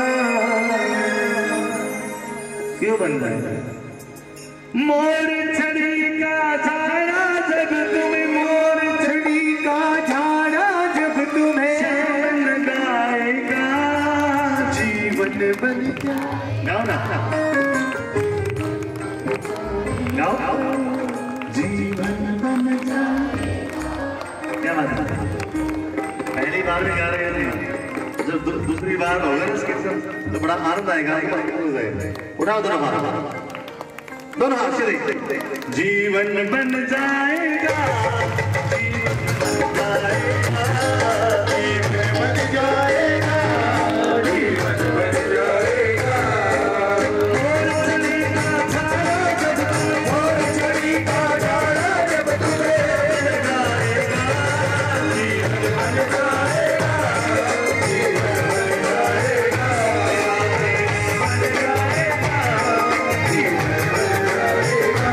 क्यों बन जाएगा? मोर छड़ी का झाड़ा जब तुम्हें, मोर छड़ी का झाड़ा जब तुम्हें श्याम लगाएगा, जीवन बन जाएगा। गाओ जीवन बन जाएगा। क्या बात है? पहली बार भी गा रहे हैं, जब दूसरी बार होगा इसके साथ तो बड़ा आनंद आएगा। उठाओ दोनों हाथ, दोनों हाथ से। जीवन बन जाएगा, जीवन बन जाएगा, जीवन बन जाएगा। मोर छड़ी का झाड़ा जब तुम्हें, मोर छड़ी का झाड़ा जब तुम्हें लगाएगा, जीवन बन जाएगा, जीवन बन जाएगा, बन जाएगा, जीवन बन जाएगा।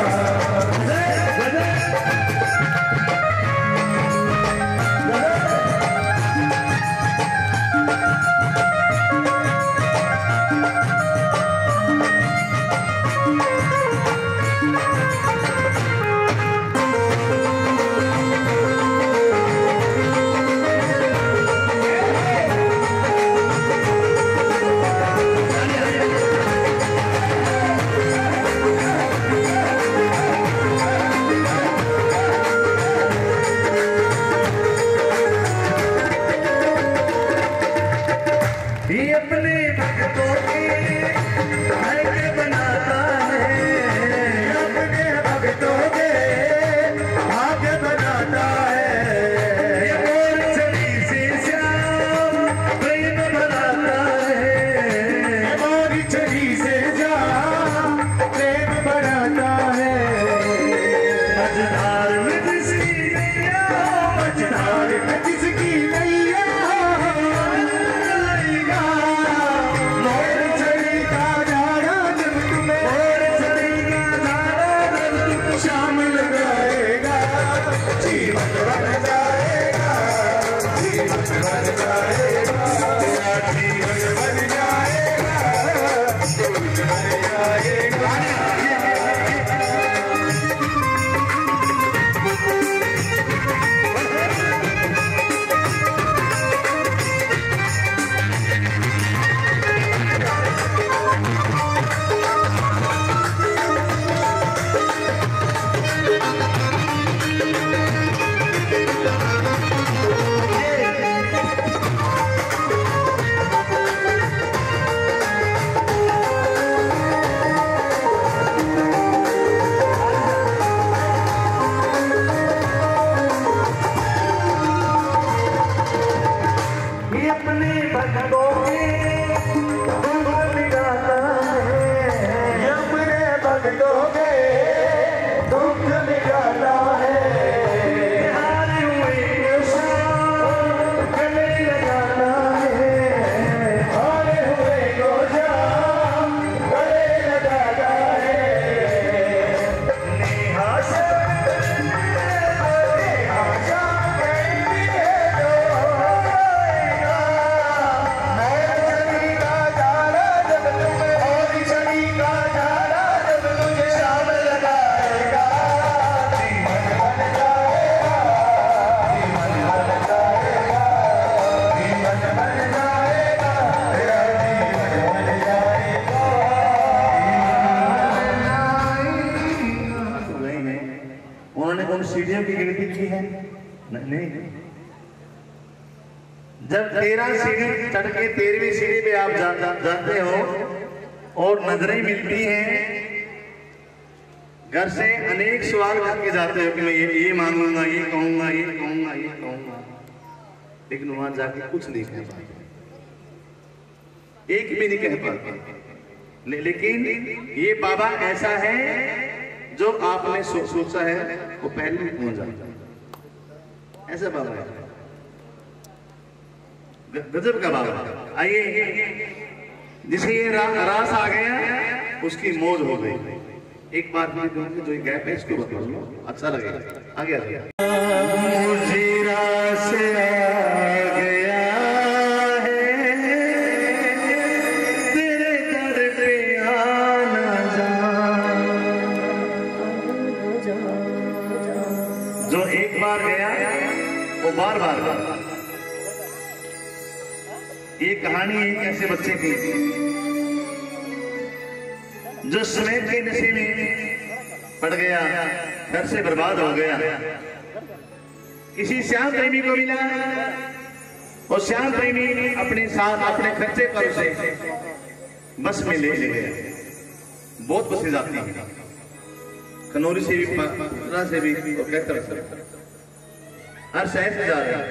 ये अपने भक्तों के भाग्य बनाता है, अपने भक्तों के भाग्य बनाता है। ये मोर छड़ी से श्याम प्रेम बनाता है, मोर छड़ी से श्याम प्रेम बनाता है। मझधार में जिसकी नैया, मझधार में जिसकी नैया, श्याम लगाएगा, जीवन बन जाएगा, जीवन बन जाएगा, जीवन बन जाएगा, जीवन बन जाएगा। ये अपने भक्तों के दुख मिटाता है, ये अपने भक्तों के दुख मिटाता है। हारे हुए को श्याम गले लगाता है, हारे हुए को श्याम गले लगाता है। नेहा उन्होंने उन सीढ़ियों की गिनती की है? नहीं। जब 13 सीढ़ी चढ़ के 13वीं सीढ़ी पे आप जाते हो और नजरें मिलती हैं, घर से अनेक सवाल करके जाते हो कि मैं ये मांगूंगा, ये कहूंगा, ये कहूंगा, ये कहूंगा, लेकिन वहां जाके कुछ नहीं कह पाते, एक भी नहीं कह पाते। लेकिन ये बाबा ऐसा है जो आपने सोचा है वो पहले ही पहुंच जाता है, ऐसा बाबा है, गजब का बाबा। आइए जिसे ये रास आ गया उसकी मौज हो गई। एक बार मैं कहूँगा जो गैप है इसको बता लो, अच्छा लगेगा। आगे आ गया मुझे रास आ गया है तेरे दर पे आना जा। जो एक बार गया वो बार बार गया। ये कहानी एक ऐसे बच्चे की जो स्मेत के नशे में पड़ गया, घर से बर्बाद हो गया। किसी श्याम प्रेमी को मिला और श्याम प्रेमी अपने साथ अपने खर्चे पर उसे बस में ले गया। बहुत बसें जाती हैं, खनौरी से भी, पटना से भी और कहते हर शहर से जा रहे हैं।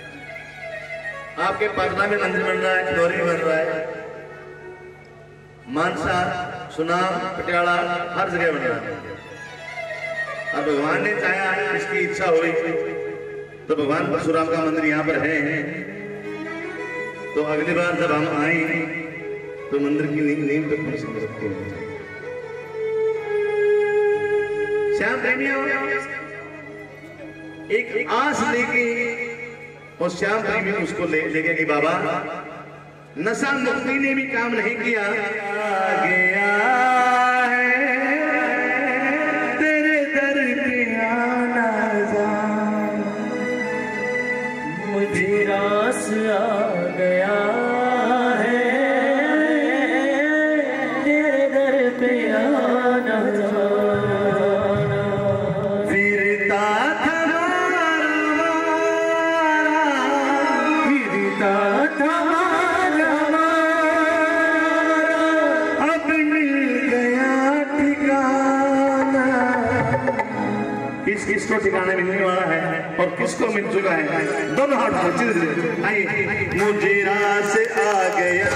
आपके पटना में मंदिर बन रहा है, खनौरी में बन रहा है, मानसा, सुनाम, पटियाला, हर जगह बन रहा है। अब भगवान ने चाहा, इसकी इच्छा हुई तो भगवान परशुराम का मंदिर यहाँ पर है। तो अगली बार जब हम आए तो मंदिर की नींव तक पहुंच सकते हैं। श्याम प्रेमियों एक आस लेके और श्याम प्रेमी उसको लेके कि बाबा नशा मुक्ति ने भी काम नहीं किया, गया है तेरे दर पे आना जा। मुझे रास आ गया है तेरे दर पे आना जा। फिरता था किसको ठिकाना मिलने वाला है और किसको मिल चुका है, दोनों हाथ आइए। मुझे रास आ गया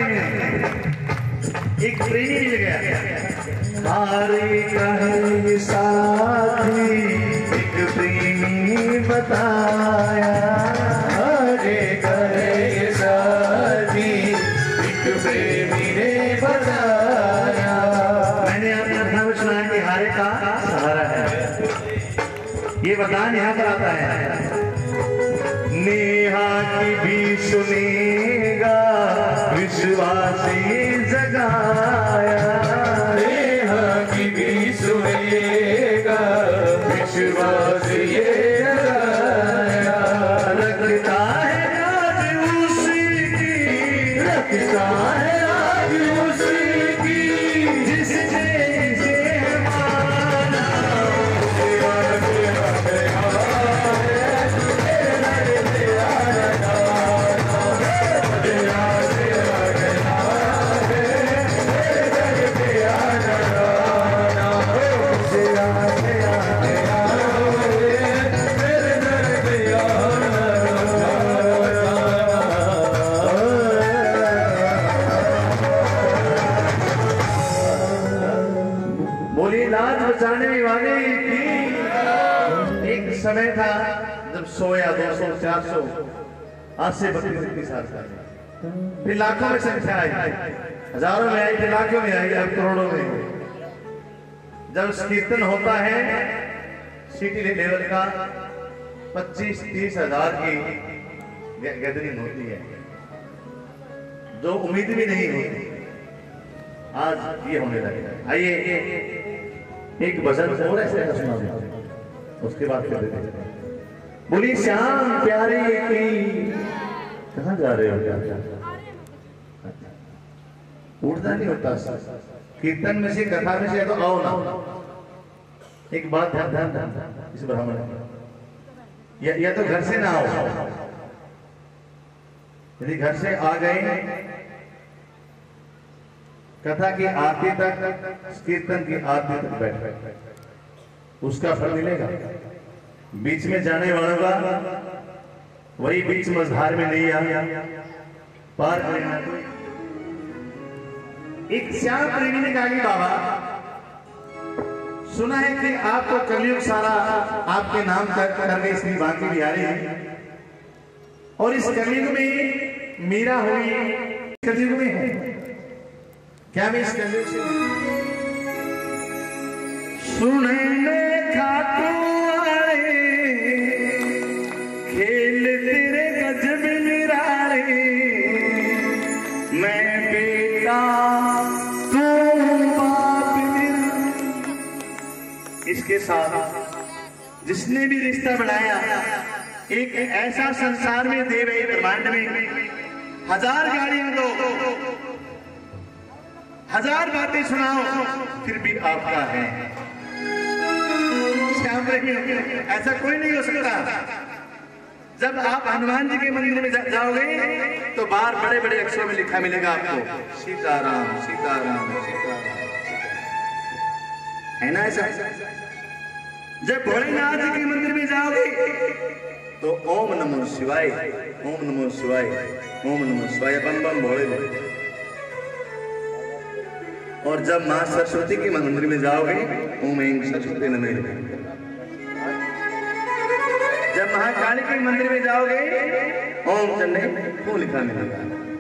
रहे हैं। एक प्रेमी मिल गया, हारे कहे साथी एक प्रेमी बताया, हारे कहे साथी एक प्रेमी ने बताया। मैंने आपने कथा में सुना है कि हारे का सहारा है, ये वरदान यहाँ पर आता है। नेहा की भी सुनेगा विश्वास ये जगाया, नेहा की भी सुनेगा विश्वास ये जगाया। रखता है आज उसकी, रखता है आज उसकी जिसने इसे माना। बचाने वाले थी। एक समय था जब 100 या 200 400 आज से 32 साल पहले, फिर लाखों में संख्या आई, हजारों में आई, फिर लाखों में आई, अब करोड़ों में। जब कीर्तन होता है सिटी लेवल का 25-30 हजार की गैदरिंग होती है, जो उम्मीद भी नहीं होती, आज ये होने लगे। आइए एक भजन और ऐसे सुना देते, उसके बाद फिर देते हैं। बोली श्याम प्यारे की, कहाँ जा रहे हो? उठना नहीं होता कीर्तन में से, कथा में से, तो आओ ना। एक बात ध्यान इस ब्राह्मण, या तो घर से ना आओ, यदि घर से आ गए कथा की आरती तक, कीर्तन की आरती तक बैठ, उसका फल मिलेगा। बीच में जाने वालों का वही बीच मझधार में नहीं आया पार करना। एक श्याम प्रेमी ने कहा कि बाबा सुना है कि आपको कलयुग सारा आपके नाम करने इसलिए बाकी बिहारी है, और इस कलयुग में मीरा हुई, कलयुग में है क्या? मैं इस कलयुग से सुनने खातुआरे खेल तेरे गजब निरारे, मैं बेटा तू बाप मेरा। इसके साथ जिसने भी रिश्ता बनाया, एक ऐसा संसार में दे रहे ब्रह्मांड में, हजार गाड़ियां दो, हजार बातें सुनाओ, फिर भी आपका है। श्याम प्रेमी ऐसा कोई नहीं हो सकता। जब आप हनुमान जी के मंदिर में जाओगे तो बाहर बड़े बड़े अक्षरों में लिखा मिलेगा आपको, सीताराम सीताराम सीताराम, है ना ऐसा? जब भोलेनाथ जी के मंदिर में जाओगे तो ओम नमो शिवाय, ओम नमो शिवाय, ओम नमो शिवाय, बम बम भोले भोले। और जब मां सरस्वती के मंदिर में जाओगे, ओम ऐं सरस्वती नमः। जब महाकाली के मंदिर में जाओगे, ओम चंडे को लिखा मिलेगा।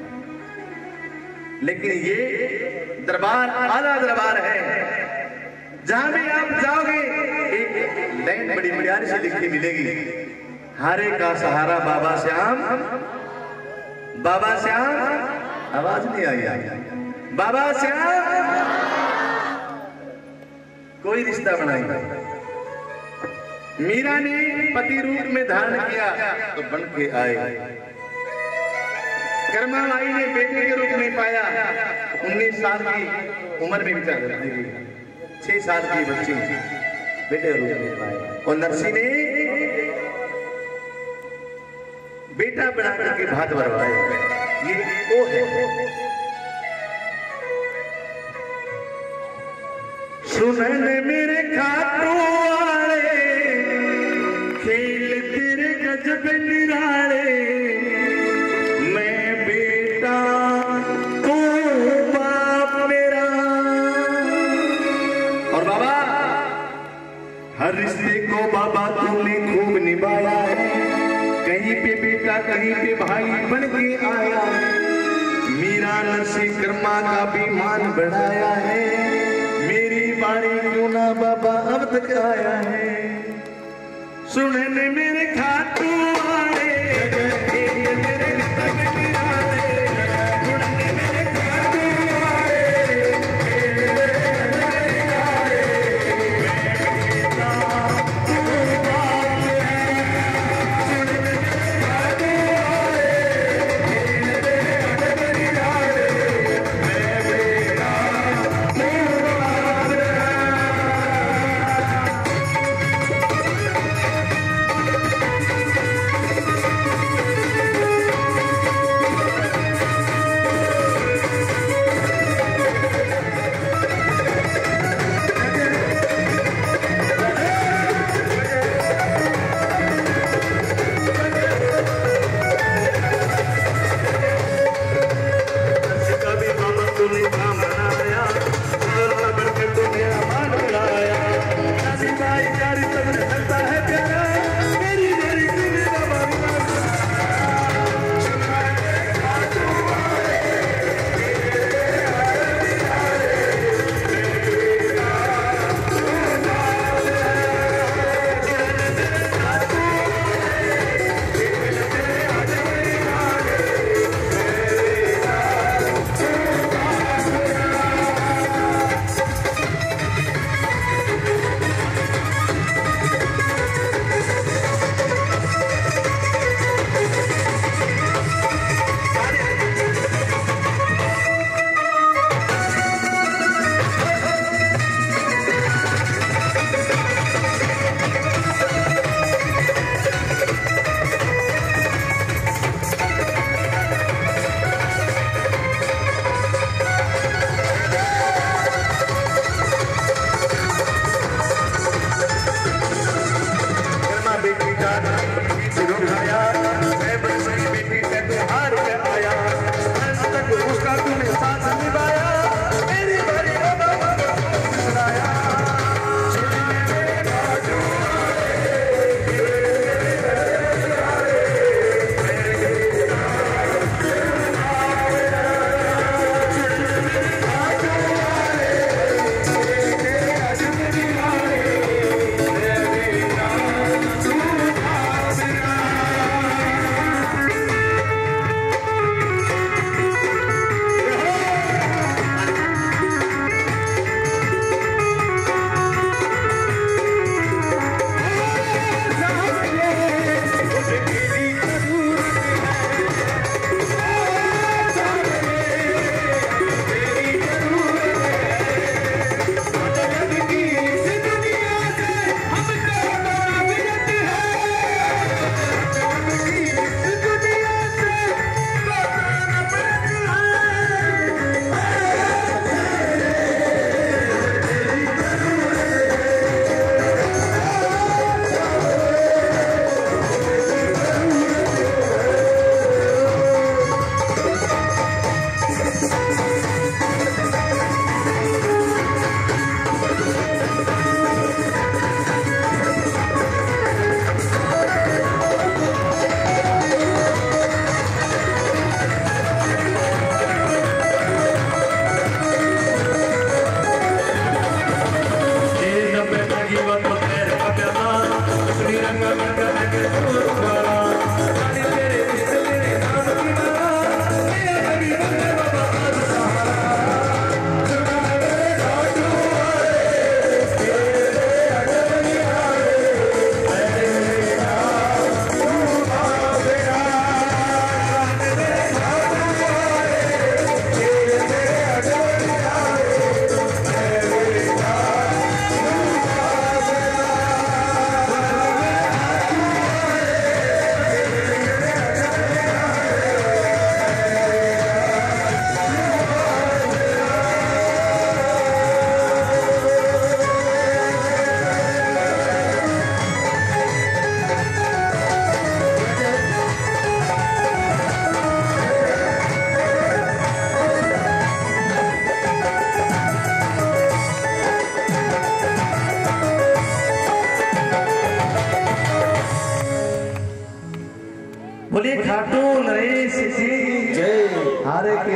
लेकिन ये दरबार आला दरबार है, जहां भी आप जाओगे एक लाइन बड़ी प्यारी से लिखी मिलेगी, हारे का सहारा बाबा श्याम, बाबा श्याम। आवाज नहीं आई, बाबा श्याम। कोई रिश्ता बनाएगा। मीरा ने पति रूप में धारण किया तो बन के आए, कर्माबाई ने बेटे के रूप में पाया, 19 साल की उम्र में विचार करती हुई 6 साल की बच्ची बेटे रूप में पाया, और नरसी ने बेटा बना करके भात भरवाए। ये वो है। सुनन मेरे खाटू वाले खेल तेरे गजब निराले, मैं बेटा तू मीरा नरसी कर्मा का भी मान बढ़ाया है, मेरी बाणी क्यों ना बाबा अब तक आया है। सुनने मेरे खातू आए मेरे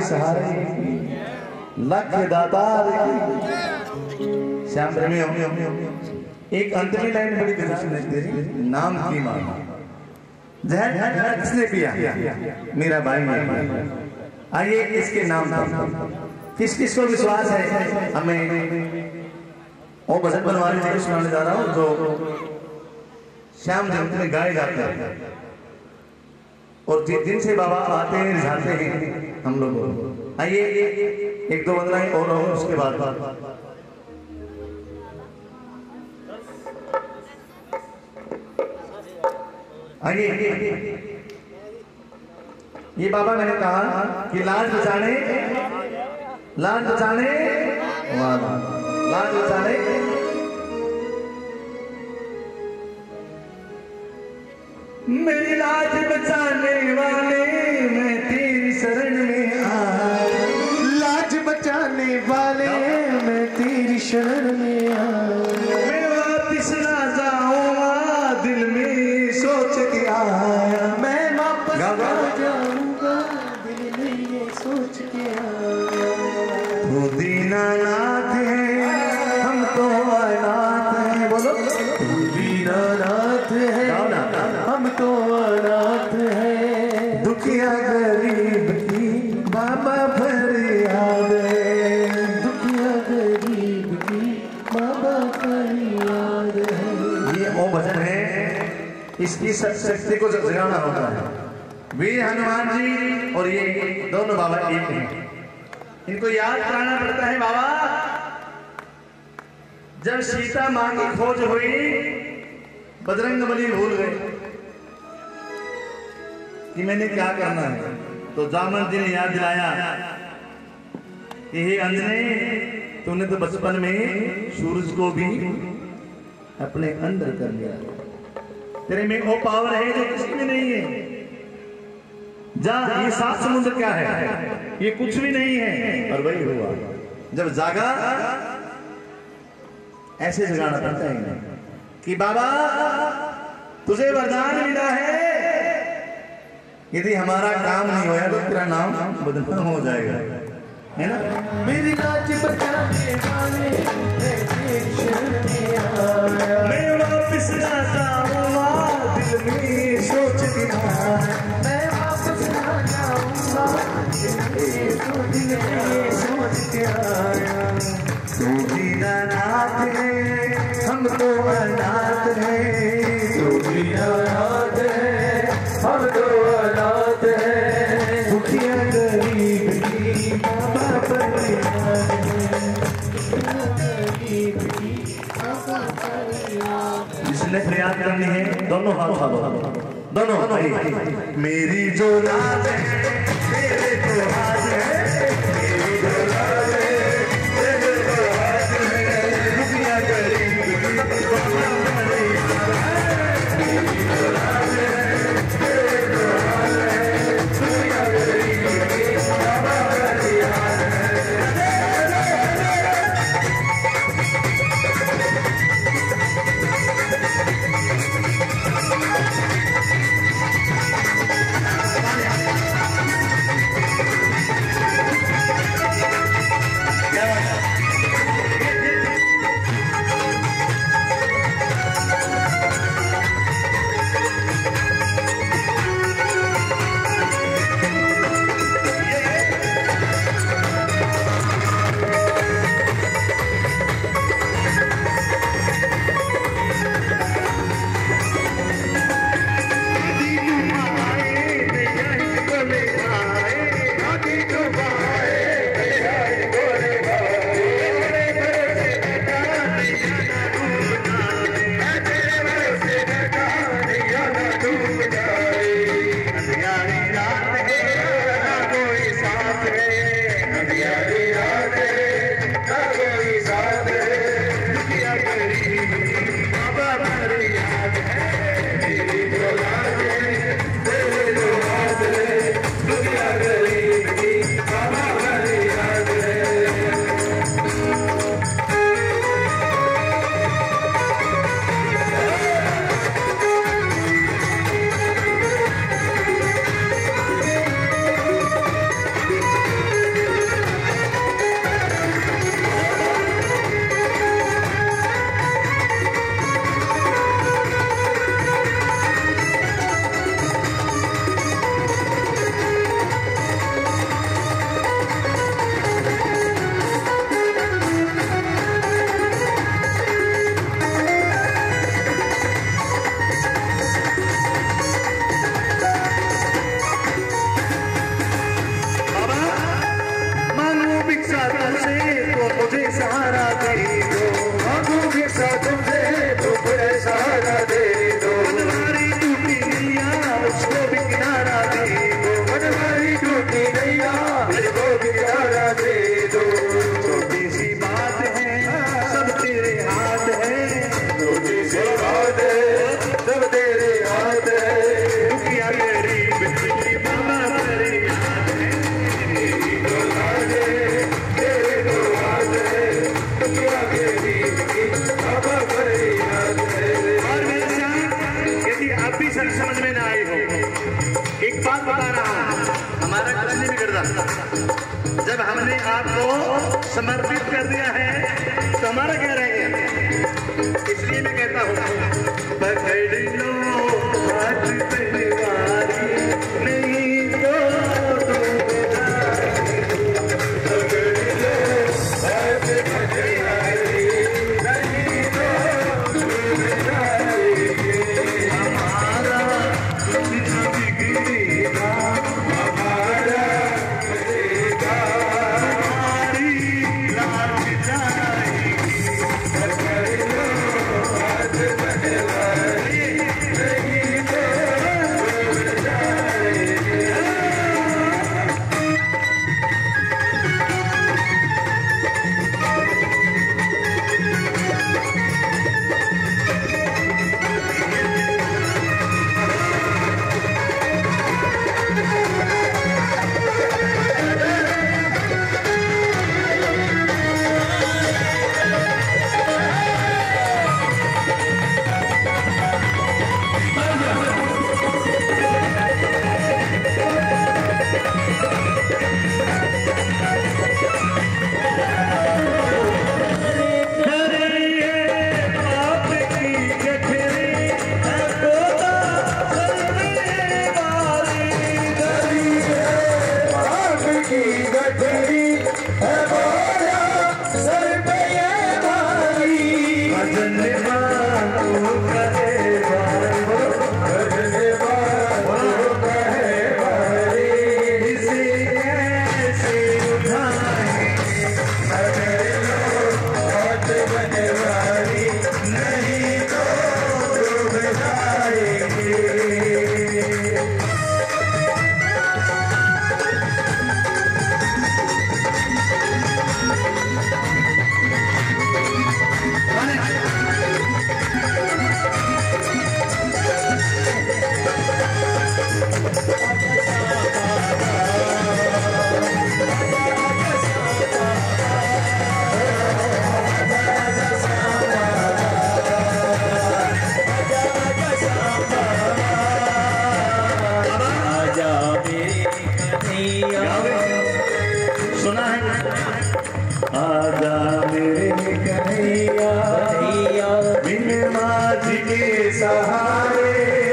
सहारे की, लख दातार की। श्याम प्रेमी एक अंतिम लाइन बड़ी दिलचस्प है तेरी, नाम की मां जहर किसने पिया? मेरा भाई ने। आइए इसके नाम पर किस किस को विश्वास है हमें वो भजन बनवाने जी को सुनाने जा रहा हूँ जो श्याम जयंती में गाए जाते हैं और जिस दिन से बाबा आते हैं रिझाते हैं हम लोग। आइए एक दो वंदनाएं और उसके बाद आइए। ये बाबा मैंने कहा कि लाज बचाने लाज बचाने लाज बचाने मेरी लाज बचाने वाले मैं तेरी शरण में आया, लाज बचाने वाले मैं तेरी शरण में आया, मैं वापिस ना जाऊंगा दिल में सोच के आया, मैं वापस ना जाऊंगा दिल में ये सोच के आया। तू दीनानाथ है हम तो अनाथ है, बोलो तू दीनानाथ है हम तो अनाथ है, दुखिया गरीब की बाबा फरियाद है, दुखिया गरीब की बाबा फरियाद है। ये वो भजन है, इसकी शक्ति को जगाना होता है। वीर हनुमान जी और ये दोनों बाबा एक हैं, इनको याद कराना पड़ता है। बाबा जब सीता मां की खोज हुई बजरंगबली भूल गए कि मैंने क्या करना है, तो जामन जी ने याद दिलाया कि हे अंजने तूने तो बचपन में सूरज को भी अपने अंदर कर लिया, तेरे में वो पावर है जो किसी में नहीं है। जा ये 7 समुद्र क्या है, ये कुछ भी नहीं है। और वही हुआ जब जागा, ऐसे जगाना पड़ता है कि बाबा तुझे वरदान मिला है, यदि हमारा काम नहीं होया तो तेरा नाम बदनाम हो जाएगा, है ना। मेरी लाज बचाने वाले मैं तेरी शरण में आया, मैं वापिस ना जाऊंगा दिल में सोच के आया, मैं वापस ना जाऊंगा दिल में ये सोच के आया। तू दीनानाथ है हम तो अनाथ है, तू दीनानाथ है हम तो अनाथ है, दुखिया गरीब की बाबा फरियाद है, गरीब की बाबा फरियाद। जिसने फरियाद करनी है दोनों हाथ उठाओ, दोनों भाई। मेरी जो लाज है तेरे तो हाथ है, मेरी जो लाज है तेरे तो हाथ है, दुखिया गरीब की बाबा फरियाद है, मेरी जो लाज है तेरे तो हाथ है, दुखिया गरीब की बाबा फरियाद है। भिक्षा तुमसे तो मुझे सहारा दे दो, मांगू भिक्षा तुमसे तो मुझे सहारा दे दो। मनमारी टूटी नैया मुझको भी किनारा दे दो, मनमारी टूटी नैया मुझको भी किनारा दे दो। छोटी सी बात है सब तेरे हाथ है, छोटी सी बात है सब तेरे हाथ है। दुखिया गरीब तेरी मामा तेरी याद है, तेरी तो याद है, तेरे तो याद है। दुखिया गरीब की मामा तेरी याद है। और मेरे साथ यदि आप भी सब समझ में ना आई हो, एक बात बता रहा हूँ, हमारा कुछ नहीं बिगड़ता। जब हमने आपको समर्पित कर दिया है तो हमारा क्या रह गया? इसलिए मैं कहता हूँ पकड़ लो हाथ तलवारी, नहीं तो पकड़ लो हाथ तलवारी, नहीं तो हमारा कुछ बिगड़ेगा, हमारा बचेगा, हमारी लाज जाएगी। पकड़ लो हाथ तलवारी, नहीं तो डूब जाएगी। सुना है आजा मेरे कन्हैया, बिन माझी के सहारे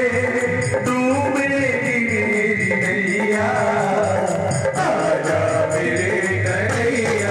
डूबेगी मेरी नैया। आजा मेरे कन्हैया,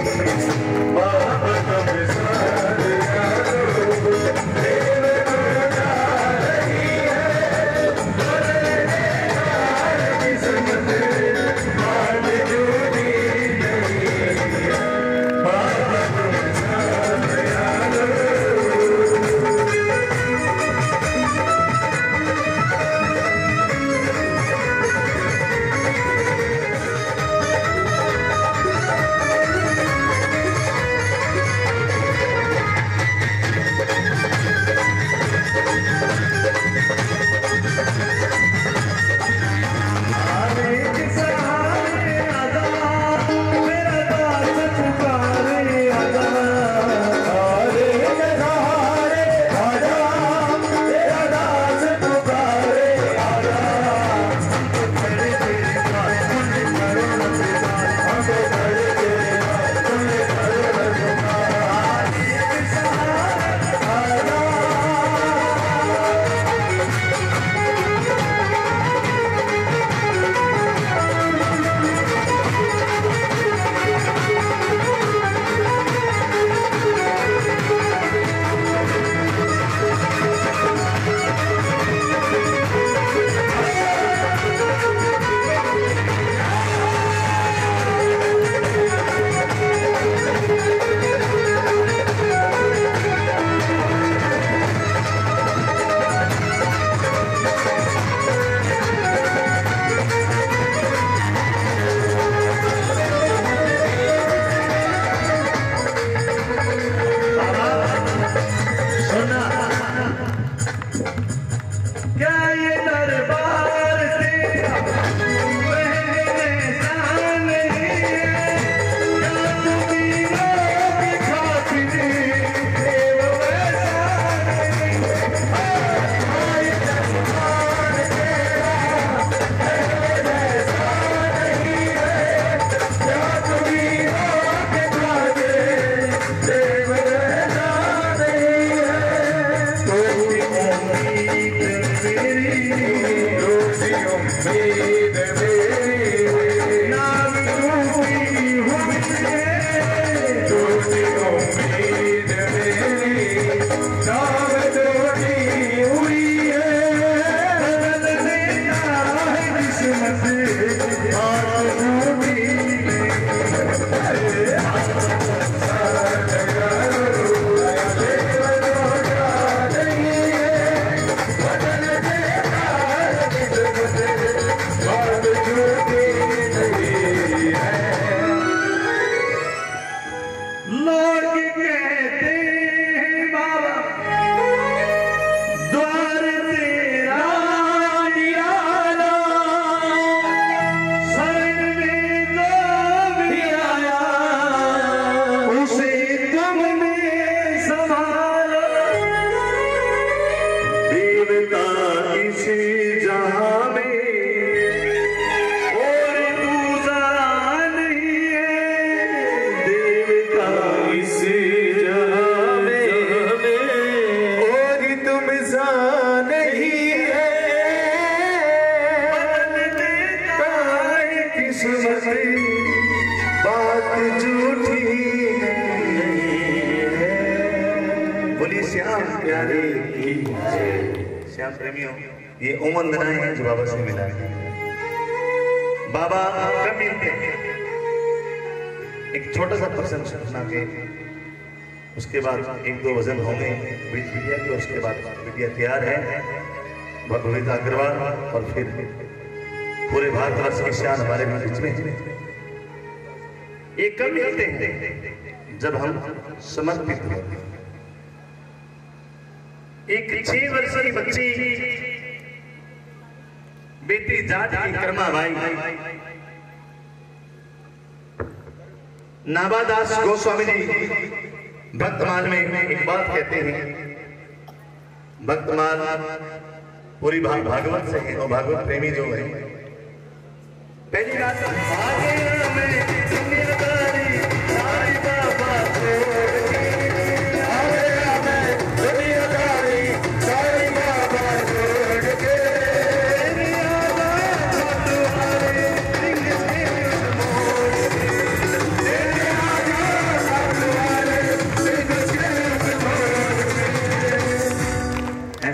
श्याम प्रेमियों, ये वंदनाएं हैं जो बाबा से मिला है। बाबा कब मिलते हैं? एक छोटा सा प्रसंग सुना के उसके बाद एक दो भजन होंगे बिटिया के, उसके बाद बिटिया तैयार है भगविता अग्रवाल, और फिर पूरे भारतवर्ष की शान हमारे बीच में। ये कब मिलते हैं? जब हम समर्पित होते हैं। एक 6 वर्ष की बच्ची बेटी जाट की कर्मा भाई नाबादास गोस्वामी जी भक्तमाल में एक बात कहते हैं। भक्तमाल पूरी भागवत से है और भागवत प्रेमी जो है पहली बात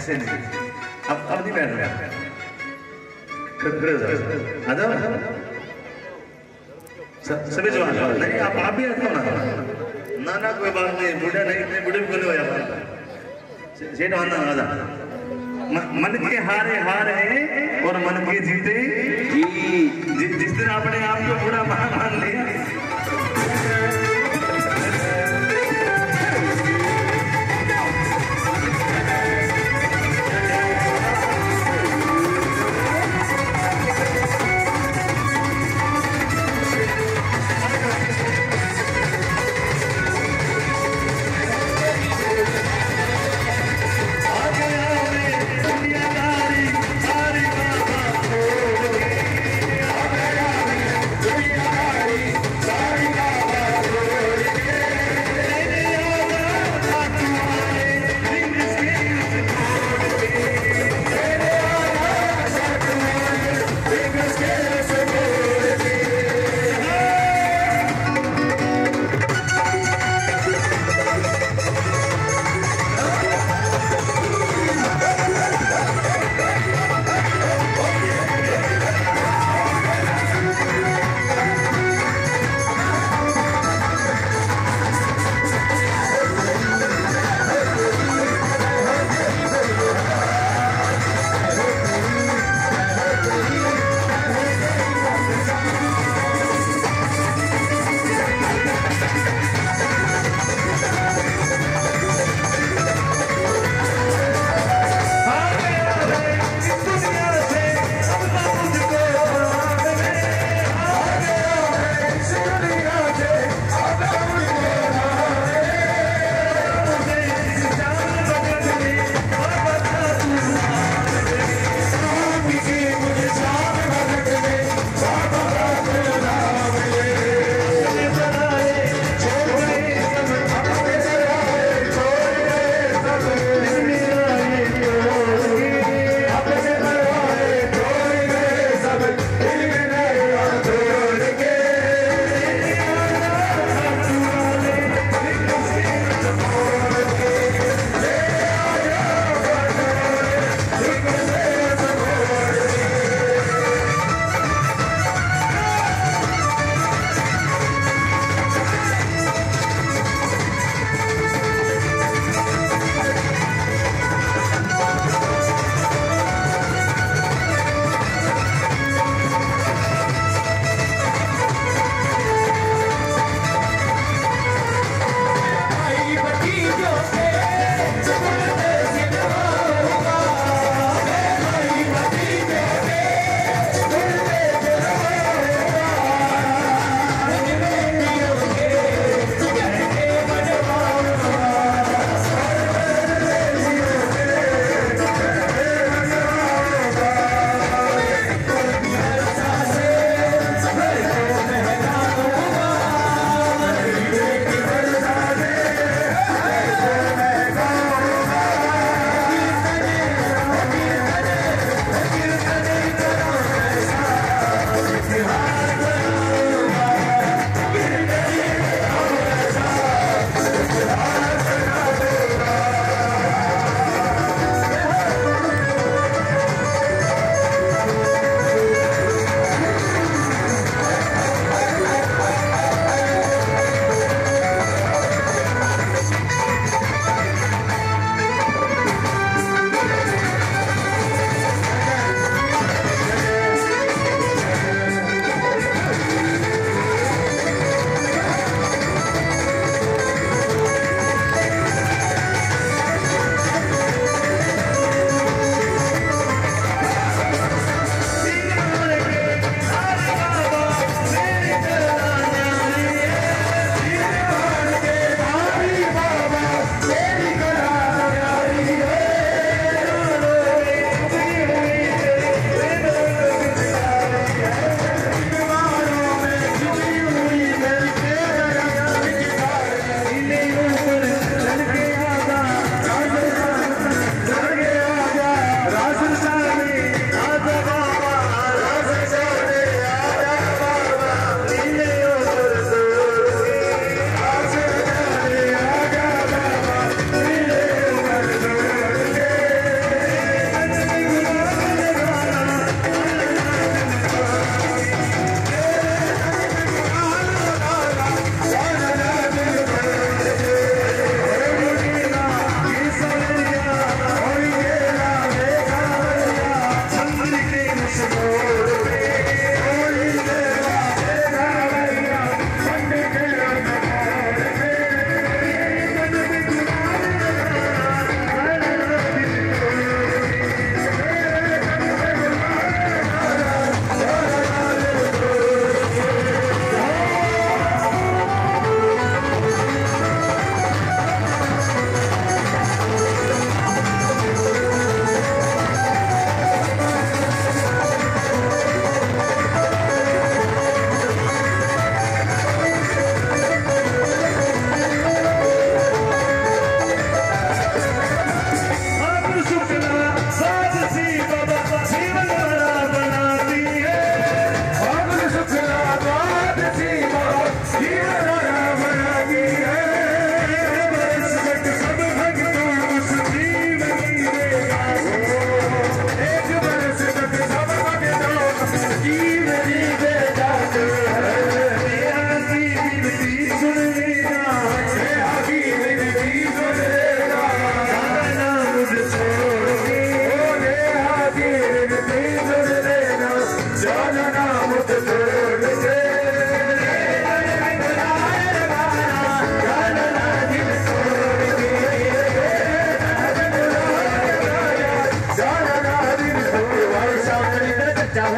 ऐसे नहीं, अब नहीं बैठ रहा, खड़े हो जाओ, आ जाओ, सभी जवान नहीं, आप भी आते हो ना, ना कोई बात नहीं, बूढ़ा नहीं, बूढ़े भी बोले हो यार, सेठ आना आ जा, मन के हारे हार है और मन के जीते जी, जिस दिन आपने आपको बूढ़ा मान लिया,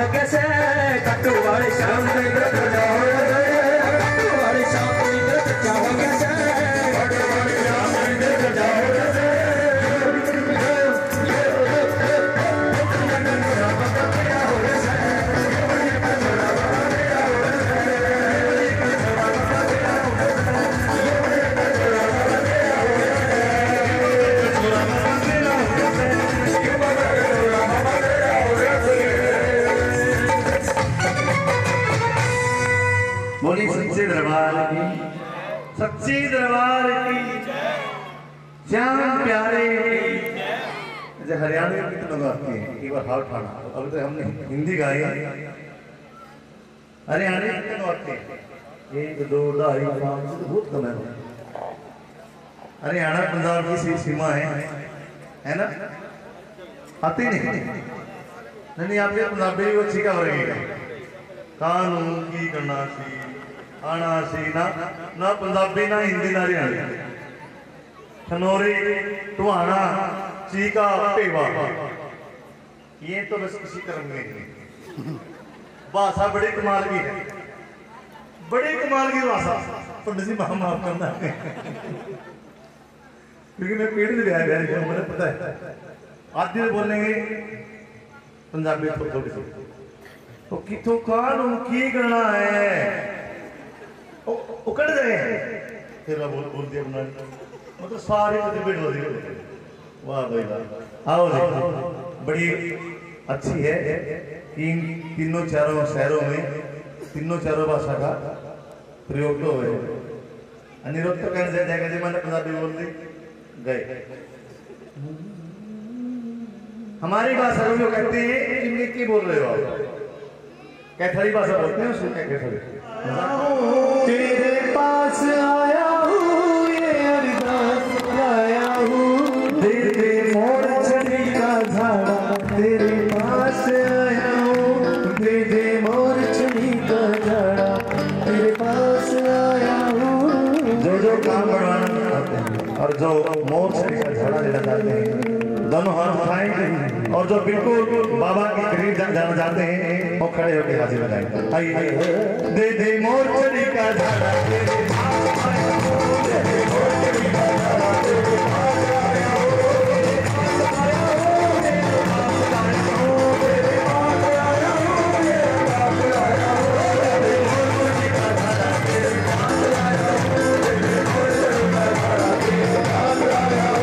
कैसे कट्टू वाले शाम में कट्टू वाले शाम में जाओ कैसे बोली सच्चे दरबार की, सच्ची दरबार की, श्याम प्यारे की। अच्छा हरियाणा में कितने लोग आते हैं? एक बार हाथ उठाना। अभी तो हमने हिंदी गाई। हरियाणा में कितने लोग आते हैं? 1 2 2.5 5 6 बहुत कम है। हरियाणा पंजाब की सीमा है ना? आते नहीं आपके पंजाबी वो अच्छी का रहेगा। कानून की करना सी आना सी ना पंजाबी ना हिंदी ना हरियाणी। खनौरी टुहाना चीका पेवा ये तो बस किसी तरह में भाषा बड़ी कमाल की है, बड़ी कमाल की भाषा। पंडित जी माफ करना क्योंकि मैं पेड़ में गया मुझे पता है आदि बोलेंगे पंजाबी थोड़ी सी तो कितों कानून की करना है उकड़ गए फिर बोल दिया बना मतलब सारे डिबेट हो रही। वाह भाई वाह। आओ देखो बड़ी अच्छी है कि तीनों चारों शहरों में तीनों चारों भाषा का प्रयोग तो है। अनिरुद्ध तो कहने जाएगा जी मैंने पंजाबी बोल दी गए। हमारी भाषा को जो कहते हैं इनके की बोल रहे हो आप? कैथली भाषा बोलते हैं उसको क्या कैथली? तेरे पास आया हूँ ये अरदास आया हूँ दे दे मोर चढ़ी का झाड़ा। तेरे पास आया हूँ दे दे मोर चढ़ी का झाड़ा। तेरे पास आया हूँ। जो काम बढ़वाना चाहते हैं और जो मोर चढ़ी का झाड़ा लेना चाहते हैं दोनों हाथ उठाएंगे और जो बिल्कुल बाबा के करीब जाना चाहते हैं वो खड़े होकर हाजिर हो जाएंगे। आइए दे दे मोर चढ़ी का झाड़ा तेरे पास आया हूं, दे दे मोर चढ़ी का झाड़ा तेरे पास आया हूं, तेरे पास आया हूं, तेरे पास आया हूं, तेरे पास आया हूं, तेरे पास आया हूं, दे दे मोर चढ़ी का झाड़ा तेरे पास आया हूं, दे दे मोर चढ़ी का झाड़ा तेरे पास आया हूं।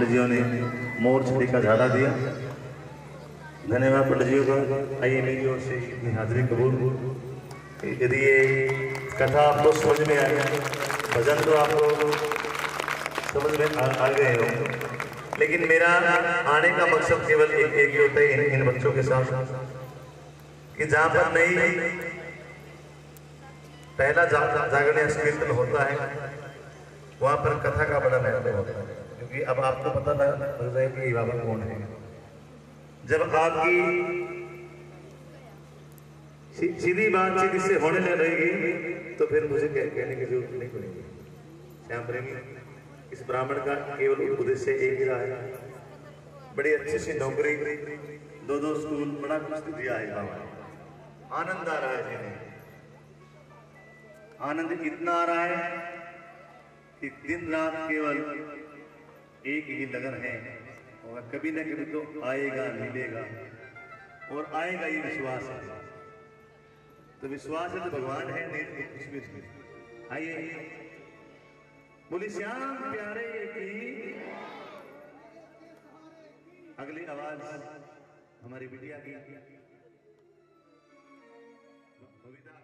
पंडित जियों ने मोर छड़ी का झाड़ा दिया। धन्यवाद पंडित जियों का। आइए मेरी ओर से इतनी हाजिरी कबूल। यदि ये कथा आपको समझ में आए, भजन तो आपको समझ में आ गए हो, लेकिन मेरा आने का मकसद केवल एक ही होता है इन बच्चों के साथ कि जहाँ पर नहीं पहला जागरण या कीर्तन होता है वहाँ पर कथा का बड़ा महत्व होता है, क्योंकि अब आपको पता लग रहा है कि बाबा कौन है। जब आपकी सीधी बातचीत इससे होने लगेगी तो फिर मुझे कहने की जरूरत नहीं पड़ेगी। श्याम प्रेमी इस ब्राह्मण का केवल उद्देश्य एक ही रहा है, बड़ी अच्छी सी नौकरी, 2 स्कूल, बड़ा कुछ दिया है बाबा। आनंद आ रहा है जिन्हें, आनंद इतना आ रहा है कि दिन रात केवल एक ही लगन है और कभी न कभी तो आएगा, मिलेगा और आएगा ये विश्वास है। तो विश्वास है तो भगवान है, नहीं कुछ भी नहीं। आइए बोली श्याम प्यारे की अगली आवाज हमारी बिटिया की।